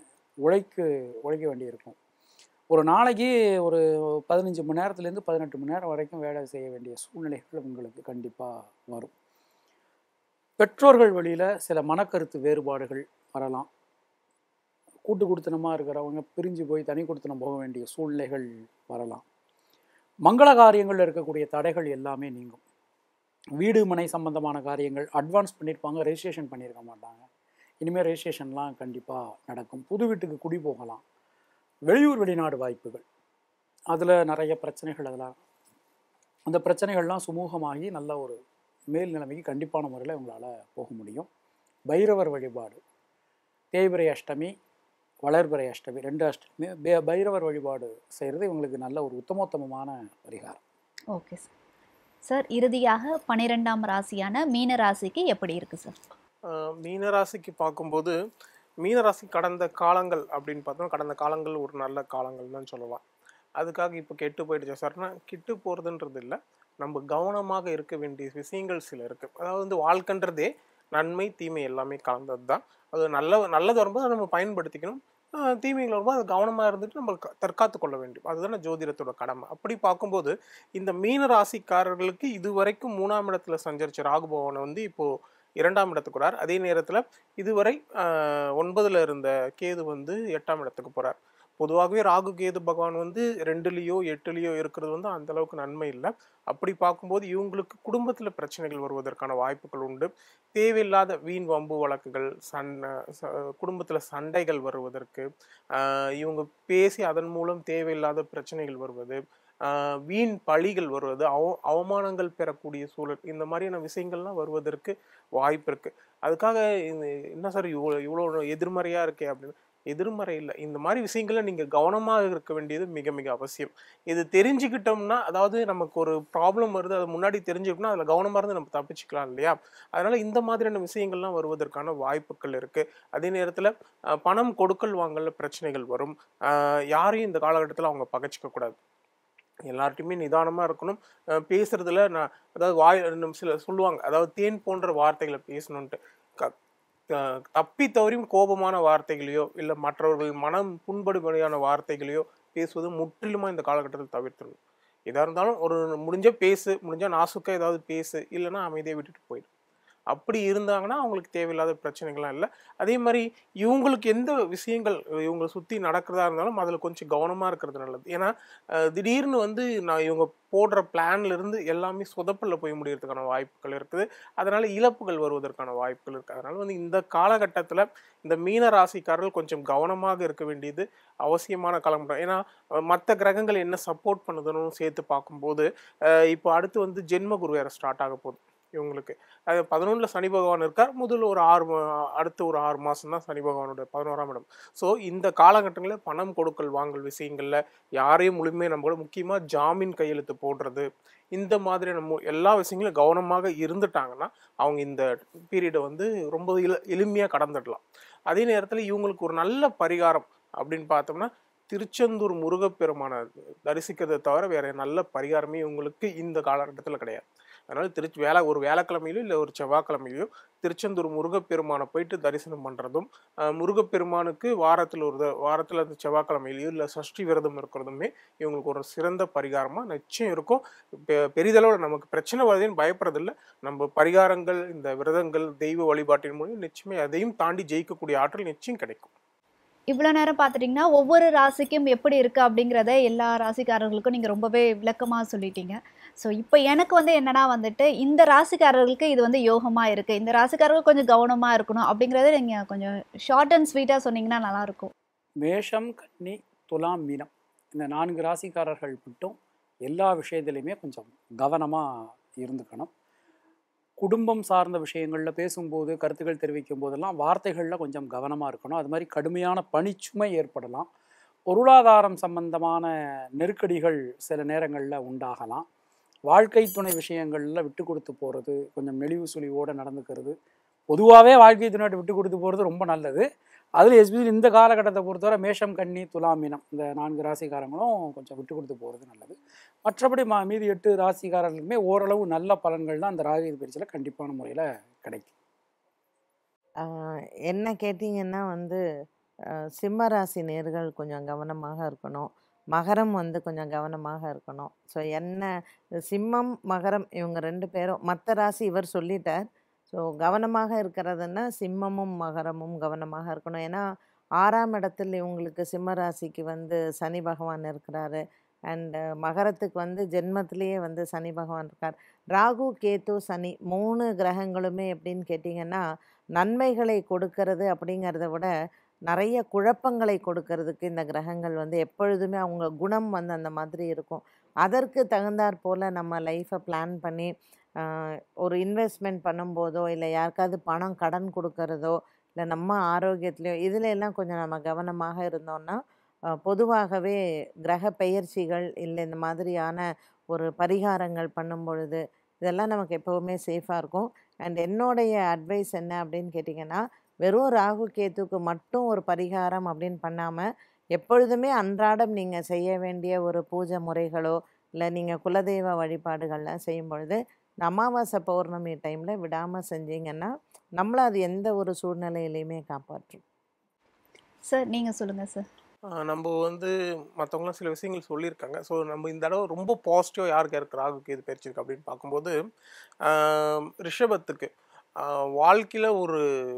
உழைக்க வேண்டியிருக்கும். ஒரு நாளைக்கு ஒரு 15 மணி நேரத்துலேருந்து 18 மணி நேரம் வரைக்கும் வேலை செய்ய வேண்டிய சூழ்நிலைகள் உங்களுக்கு கண்டிப்பாக வரும். பெற்றோர்கள் வழியில் சில மனக்கருத்து வேறுபாடுகள் வரலாம். கூட்டு குடுத்தனமாக இருக்கிறவங்க பிரிஞ்சு போய் தனி குடுத்தனம் போக வேண்டிய சூழ்நிலைகள் வரலாம். மங்கள காரியங்களில் இருக்கக்கூடிய தடைகள் எல்லாமே நீங்கும். வீடு மனை சம்பந்தமான காரியங்கள் அட்வான்ஸ் பண்ணியிருப்பாங்க, ரெஜிஸ்ட்ரேஷன் பண்ணியிருக்க மாட்டாங்க. இனிமேல் ரெஜிஸ்ட்ரேஷன்லாம் கண்டிப்பாக நடக்கும். புது வீட்டுக்கு குடி போகலாம். வெளியூர் வெளிநாடு வாய்ப்புகள், அதில் நிறைய பிரச்சனைகள், அதெல்லாம் அந்த பிரச்சனைகள்லாம் சுமூகமாகி நல்ல ஒரு மேல் நிலைமைக்கு கண்டிப்பான முறையில் இவங்களால் போக முடியும். பைரவர் வழிபாடு, தேய்பிரை அஷ்டமி, வளர்பிறை அஷ்டமி, 2 அஷ்டமி பைரவர் வழிபாடு செய்கிறது இவங்களுக்கு நல்ல ஒரு உத்தமோத்தமமான பரிகாரம். Okay sir. சார், இறுதியாக 12ஆம் ராசியான மீன ராசிக்கு எப்படி இருக்கு சார்? மீனராசிக்கு பார்க்கும்போது, மீனராசி கடந்த காலங்கள் அப்படின்னு பார்த்தோம்னா கடந்த காலங்கள் ஒரு நல்ல காலங்கள் தான் சொல்லலாம். அதுக்காக இப்போ கெட்டு போயிடுச்சு சார்னா, கெட்டு போகிறதுன்றது இல்லை, நம்ம கவனமாக இருக்க வேண்டிய விஷயங்கள் சில இருக்குது. அதாவது வந்து வாழ்க்கைன்றதே நன்மை தீமை எல்லாமே கலந்தது தான். அது நல்லது வரும்போது அதை நம்ம பயன்படுத்திக்கணும், தீமைகள் வரும்போது அது கவனமாக இருந்துட்டு நம்ம தற்காத்து கொள்ள வேண்டும். அதுதானே ஜோதிடத்தோட கடமை. அப்படி பார்க்கும்போது இந்த மீன ராசிக்காரர்களுக்கு இதுவரைக்கும் 3ஆம் இடத்துல சஞ்சரிச்ச ராகு பகவான் வந்து இப்போது 2ஆம் இடத்துக்கு போகிறார். அதே நேரத்தில் இதுவரை 9ல் இருந்த கேது வந்து 8ஆம் இடத்துக்கு போகிறார். பொதுவாகவே ராகு கேது பகவான் வந்து 2லேயோ 8லேயோ இருக்கிறது வந்து அந்தளவுக்கு நன்மை இல்லை. அப்படி பார்க்கும்போது இவங்களுக்கு குடும்பத்தில் பிரச்சனைகள் வருவதற்கான வாய்ப்புகள் உண்டு. தேவையில்லாத வீண் வம்பு வழக்குகள், குடும்பத்தில் சண்டைகள் வருவதற்கு, இவங்க பேசி அதன் மூலம் தேவையில்லாத பிரச்சனைகள் வருவது, வீண் பழிகள் வருவது, அவமானங்கள் பெறக்கூடிய சூழல், இந்த மாதிரியான விஷயங்கள்லாம் வருவதற்கு வாய்ப்பு இருக்கு. அதுக்காக என்ன சார் இவ்வளோ எதிர்மறையா இருக்கே அப்படின்னு, எதிர்மறை இல்லை. இந்த மாதிரி விஷயங்கள்ல நீங்க கவனமாக இருக்க வேண்டியது மிக மிக அவசியம். இது தெரிஞ்சுக்கிட்டோம்னா, அதாவது நமக்கு ஒரு ப்ராப்ளம் வருது, அதை முன்னாடி தெரிஞ்சுக்கிட்டோம்னா அதில் கவனமாக இருந்து நம்ம தப்பிச்சுக்கலாம் இல்லையா? அதனால இந்த மாதிரியான விஷயங்கள்லாம் வருவதற்கான வாய்ப்புகள் இருக்கு. அதே நேரத்தில் பணம் கொடுக்கல் வாங்கல பிரச்சனைகள் வரும். யாரையும் இந்த காலகட்டத்தில் அவங்க பகைச்சிக்க கூடாது. எல்லார்ட்டையுமே நிதானமா இருக்கணும். பேசுறதுல அதாவது சில சொல்லுவாங்க, அதாவது தேன் போன்ற வார்த்தைகளை பேசணுன்ட்டு. தப்பி தவறியும் கோபமான வார்த்தைகளையோ இல்ல மற்றவர்கள் மனம் புண்படும்படியான வார்த்தைகளையோ பேசுவது முற்றிலுமா இந்த காலகட்டத்தில் தவிர்த்துடணும். எதா இருந்தாலும் ஒரு முடிஞ்ச பேசு, முடிஞ்சா நாசுக்கா ஏதாவது பேசு, இல்லைன்னா அமைதியை விட்டுட்டு போயிடு. அப்படி இருந்தாங்கன்னா அவங்களுக்கு தேவையில்லாத பிரச்சனைகள்லாம் இல்லை. அதே மாதிரி இவங்களுக்கு எந்த விஷயங்கள் இவங்களை சுற்றி நடக்கிறதா இருந்தாலும் அதில் கொஞ்சம் கவனமாக இருக்கிறது நல்லது. ஏன்னா திடீர்னு இவங்க போடுற பிளான்ல இருந்து எல்லாமே சொதப்பல்ல போய் முடியறதுக்கான வாய்ப்புகள் இருக்குது. அதனால இழப்புகள் வருவதற்கான வாய்ப்புகள் இருக்குது. அதனால இந்த காலகட்டத்தில் இந்த மீன ராசிக்காரர்கள் கொஞ்சம் கவனமாக இருக்க வேண்டியது அவசியமான காலகட்டம். ஏன்னா மற்ற கிரகங்கள் என்ன சப்போர்ட் பண்ணுதுன்னு சேர்த்து பார்க்கும்போது இப்போ அடுத்து ஜென்ம குரு வேற ஸ்டார்ட் ஆக போகுது இவங்களுக்கு. அது 11ல் சனி பகவான் இருக்கார். முதல்ல அடுத்த ஒரு 6 மாதம் தான் சனி பகவானோட 11ஆம் இடம். ஸோ இந்த காலகட்டங்களில் பணம் கொடுக்கல் வாங்கல் விஷயங்களில் யாரையும் முழுமையாக நம்ம கூட, முக்கியமாக ஜாமீன் கையெழுத்து போடுறது, இந்த மாதிரி நம்ம எல்லா விஷயங்களும் கவனமாக இருந்துட்டாங்கன்னா அவங்க இந்த பீரியடை ரொம்ப எளிமையாக கடந்துடலாம். அதே நேரத்தில் இவங்களுக்கு ஒரு நல்ல பரிகாரம் அப்படின்னு பார்த்தோம்னா, திருச்செந்தூர் முருகப்பெருமான தரிசிக்கிறதை தவிர வேற நல்ல பரிகாரமே இவங்களுக்கு இந்த காலகட்டத்தில் கிடையாது. அதனால ஒரு வேலைக்கிழமையிலோ இல்லை ஒரு செவ்வாய்க்கிழமையிலோ திருச்செந்தூர் முருகப்பெருமானை போயிட்டு தரிசனம் பண்ணுறதும், முருகப்பெருமானுக்கு வாரத்தில் அந்த செவ்வாய்க்கிழமையிலையோ இல்லை சஷ்டி விரதம் இருக்கிறதுமே இவங்களுக்கு ஒரு சிறந்த பரிகாரமாக நிச்சயம் இருக்கும். பெரிதளவில் நமக்கு பிரச்சனை வருதுன்னு பயப்படுறதில்லை. நம்ம பரிகாரங்கள், இந்த விரதங்கள், தெய்வ வழிபாட்டின் மூலம் நிச்சயமே அதையும் தாண்டி ஜெயிக்கக்கூடிய ஆற்றல் நிச்சயம் கிடைக்கும். இவ்வளோ நேரம் பார்த்துட்டிங்கன்னா ஒவ்வொரு ராசிக்கும் எப்படி இருக்குது அப்படிங்கிறத எல்லா ராசிக்காரர்களுக்கும் நீங்கள் ரொம்பவே விளக்கமாக சொல்லிட்டீங்க. ஸோ இப்போ எனக்கு என்னன்னா இந்த ராசிக்காரர்களுக்கு இது யோகமாக இருக்குது, இந்த ராசிக்காரர்கள் கொஞ்சம் கவனமாக இருக்கணும் அப்படிங்கிறத நீங்கள் கொஞ்சம் ஷார்ட் அண்ட் ஸ்வீட்டாக சொன்னீங்கன்னா நல்லாயிருக்கும். மேஷம், கன்னி, துலாம், மீனம் இந்த 4 ராசிக்காரர்கள் மட்டும் எல்லா விஷயத்துலையுமே கொஞ்சம் கவனமாக இருந்துக்கணும். குடும்பம் சார்ந்த விஷயங்களில் பேசும்போது, கருத்துக்கள் தெரிவிக்கும் போதெல்லாம் வார்த்தைகளில் கொஞ்சம் கவனமாக இருக்கணும். அது மாதிரி கடுமையான பணிச்சுமை ஏற்படலாம். பொருளாதாரம் சம்பந்தமான நெருக்கடிகள் சில நேரங்களில் உண்டாகலாம். வாழ்க்கை துணை விஷயங்களில் விட்டு கொடுத்து போகிறது, கொஞ்சம் நெளிவு சுழிவோடு நடந்துக்கிறது. பொதுவாகவே வாழ்க்கை துணையோட விட்டு கொடுத்து போகிறது ரொம்ப நல்லது. அதில் எஸ்பெஷலி இந்த காலகட்டத்தை பொறுத்தவரை மேஷம், கன்னி, துலாம், மீனம் இந்த 4 ராசிக்காரங்களும் கொஞ்சம் விட்டு கொடுத்து போகிறது நல்லது. மற்றபடி மீதி 8 ராசிக்காரர்களுக்குமே ஓரளவு நல்ல பலன்கள் தான் அந்த ராகு பயிற்சியில் கண்டிப்பான முறையில் கிடைக்கும். என்ன கேட்டிங்கன்னா சிம்ம ராசி நேர்கள் கொஞ்சம் கவனமாக இருக்கணும். மகரம் கொஞ்சம் கவனமாக இருக்கணும். ஸோ சிம்மம், மகரம் இவங்க 2 பேரும், மற்ற ராசி இவர் சொல்லிட்டார். ஸோ கவனமாக இருக்கிறதுன்னா சிம்மமும் மகரமும் கவனமாக இருக்கணும். ஏன்னா 6ஆம் இடத்தில் இவங்களுக்கு சிம்ம ராசிக்கு சனி பகவான் இருக்கிறாரு. அண்டு மகரத்துக்கு ஜென்மத்திலேயே சனி பகவான் இருக்கார். ராகு, கேத்து, சனி 3 கிரகங்களுமே எப்படின்னு கேட்டிங்கன்னா நன்மைகளை கொடுக்கறது அப்படிங்கிறத விட நிறைய குழப்பங்களை கொடுக்கறதுக்கு இந்த கிரகங்கள் எப்பொழுதுமே அவங்க குணம் அந்த மாதிரி இருக்கும். அதற்கு தகுந்தாற் போல் நம்ம லைஃப்பை பிளான் பண்ணி ஒரு இன்வெஸ்ட்மெண்ட் பண்ணும்போதோ இல்லை யாருக்காவது பணம் கடன் கொடுக்கறதோ இல்லை நம்ம ஆரோக்கியத்துலையோ இதில் எல்லாம் கொஞ்சம் நம்ம கவனமாக இருந்தோம்னா பொதுவாகவே கிரக பெயர்ச்சிகள் இல்லை இந்த மாதிரியான ஒரு பரிகாரங்கள் பண்ணும் பொழுது இதெல்லாம் நமக்கு எப்போவுமே சேஃபாக இருக்கும். அண்ட் என்னுடைய அட்வைஸ் என்ன அப்படின்னு கேட்டிங்கன்னா, வெறும் ராகு கேத்துக்கு மட்டும் ஒரு பரிகாரம் அப்படின்னு பண்ணாமல் எப்பொழுதுமே அன்றாடம் நீங்கள் செய்ய வேண்டிய ஒரு பூஜை முறைகளோ இல்லை நீங்கள் குலதெய்வ வழிபாடுகள்லாம் செய்யும் பொழுது அமாவாசை பௌர்ணமி டைமில் விடாமல் செஞ்சீங்கன்னா நம்மளை அது எந்த ஒரு சூழ்நிலையிலையுமே காப்பாற்றும். சார் நீங்கள் சொல்லுங்கள் சார். நம்ம மற்றவங்களாம் சில விஷயங்கள் சொல்லியிருக்காங்க. ஸோ நம்ம இந்த தடவை ரொம்ப பாசிட்டிவாக யாருக்கு யாருக்கு ராகு கேது பயிற்சி இருக்குது அப்படின்னு பார்க்கும்போது ரிஷபத்துக்கு வாழ்க்கையில்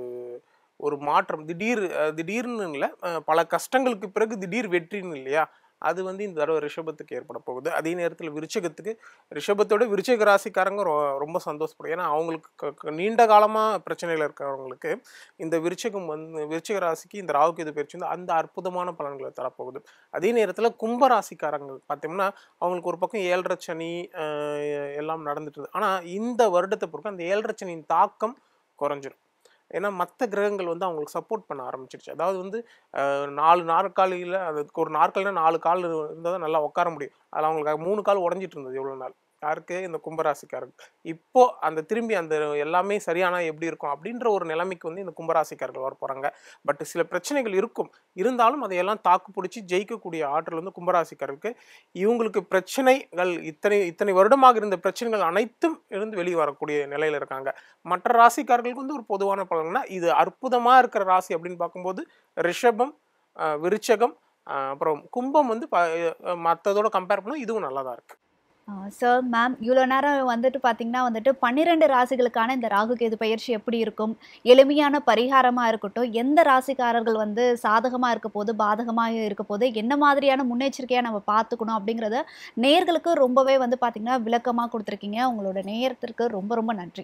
ஒரு மாற்றம் திடீர்னு இல்லை, பல கஷ்டங்களுக்கு பிறகு திடீர் வெற்றின்னு இல்லையா, அது வந்து இந்த தடவை ரிஷபத்துக்கு ஏற்பட போகுது. அதே நேரத்தில் விருச்சிகத்துக்கு ரிஷபத்தோட விருச்சிக ராசிக்காரங்க ரொம்ப சந்தோஷப்படும். ஏன்னா அவங்களுக்கு நீண்ட காலமாக பிரச்சனையில் இருக்கிறவங்களுக்கு இந்த விருச்சிக ராசிக்கு இந்த ராகு கேது பயிற்சி வந்து அந்த அற்புதமான பலன்களை தரப்போகுது. அதே நேரத்தில் கும்ப ராசிக்காரங்க பார்த்தோம்னா அவங்களுக்கு ஒரு பக்கம் 7.5 சனி எல்லாம் நடந்துட்டு இருக்குது. ஆனால் இந்த வருடத்தை பொறுக்க அந்த 7.5 சனியின் தாக்கம் குறைஞ்சிடும். ஏன்னா மற்ற கிரகங்கள் வந்து அவங்களுக்கு சப்போர்ட் பண்ண ஆரம்பிச்சிருச்சு. அதாவது வந்து 4 நாற்காலியில் அதுக்கு ஒரு நாற்காலினா 4 கால் இருந்தால் தான் நல்லா உட்கார முடியும். அதில் அவங்களுக்கு 3 கால் உடஞ்சிட்டு இருந்தது எவ்வளோ நாள். யாருக்கு? இந்த கும்பராசிக்காரர்கள். இப்போ அந்த திரும்பி அந்த எல்லாமே சரியானா எப்படி இருக்கும் அப்படின்ற ஒரு நிலைமைக்கு வந்து இந்த கும்பராசிக்காரர்கள் வர போகிறாங்க. பட் சில பிரச்சனைகள் இருக்கும், இருந்தாலும் அதையெல்லாம் தாக்கு பிடிச்சி ஜெயிக்கக்கூடிய ஆற்றல் வந்து கும்பராசிக்காரருக்கு. இவங்களுக்கு பிரச்சனைகள் இத்தனை வருடமாக இருந்த பிரச்சனைகள் அனைத்தும் இருந்து வெளியே வரக்கூடிய நிலையில் இருக்காங்க. மற்ற ராசிக்காரர்களுக்கு வந்து ஒரு பொதுவான பலன்னா இது அற்புதமாக இருக்கிற ராசி அப்படின்னு பார்க்கும்போது ரிஷபம், விருச்சகம், அப்புறம் கும்பம் வந்து மற்றதோட கம்பேர் பண்ணால் இதுவும் நல்லா தான் இருக்குது. சார், மேம், இவ்வளோ நேரம் வந்துட்டு பார்த்தீங்கன்னா 12 ராசிகளுக்கான இந்த ராகு கேது பயிற்சி எப்படி இருக்கும், எளிமையான பரிகாரமாக இருக்கட்டும், எந்த ராசிக்காரர்கள் சாதகமாக இருக்க போது, பாதகமாக இருக்க போது, என்ன மாதிரியான முன்னெச்சரிக்கையாக நம்ம பார்த்துக்கணும் அப்படிங்கிறத நேயர்களுக்கு ரொம்பவே பார்த்தீங்கன்னா விளக்கமாக கொடுத்துருக்கீங்க. உங்களோட நேயத்திற்கு ரொம்ப ரொம்ப நன்றி.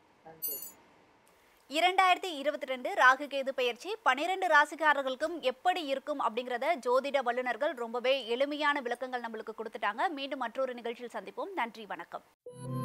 2022 ராகு கேது பயிற்சி 12 ராசிக்காரர்களுக்கும் எப்படி இருக்கும் அப்படிங்கிறத ஜோதிட வல்லுநர்கள் ரொம்பவே எளிமையான விளக்கங்கள் நம்மளுக்கு கொடுத்துட்டாங்க. மீண்டும் மற்றொரு நிகழ்ச்சியில் சந்திப்போம். நன்றி, வணக்கம்.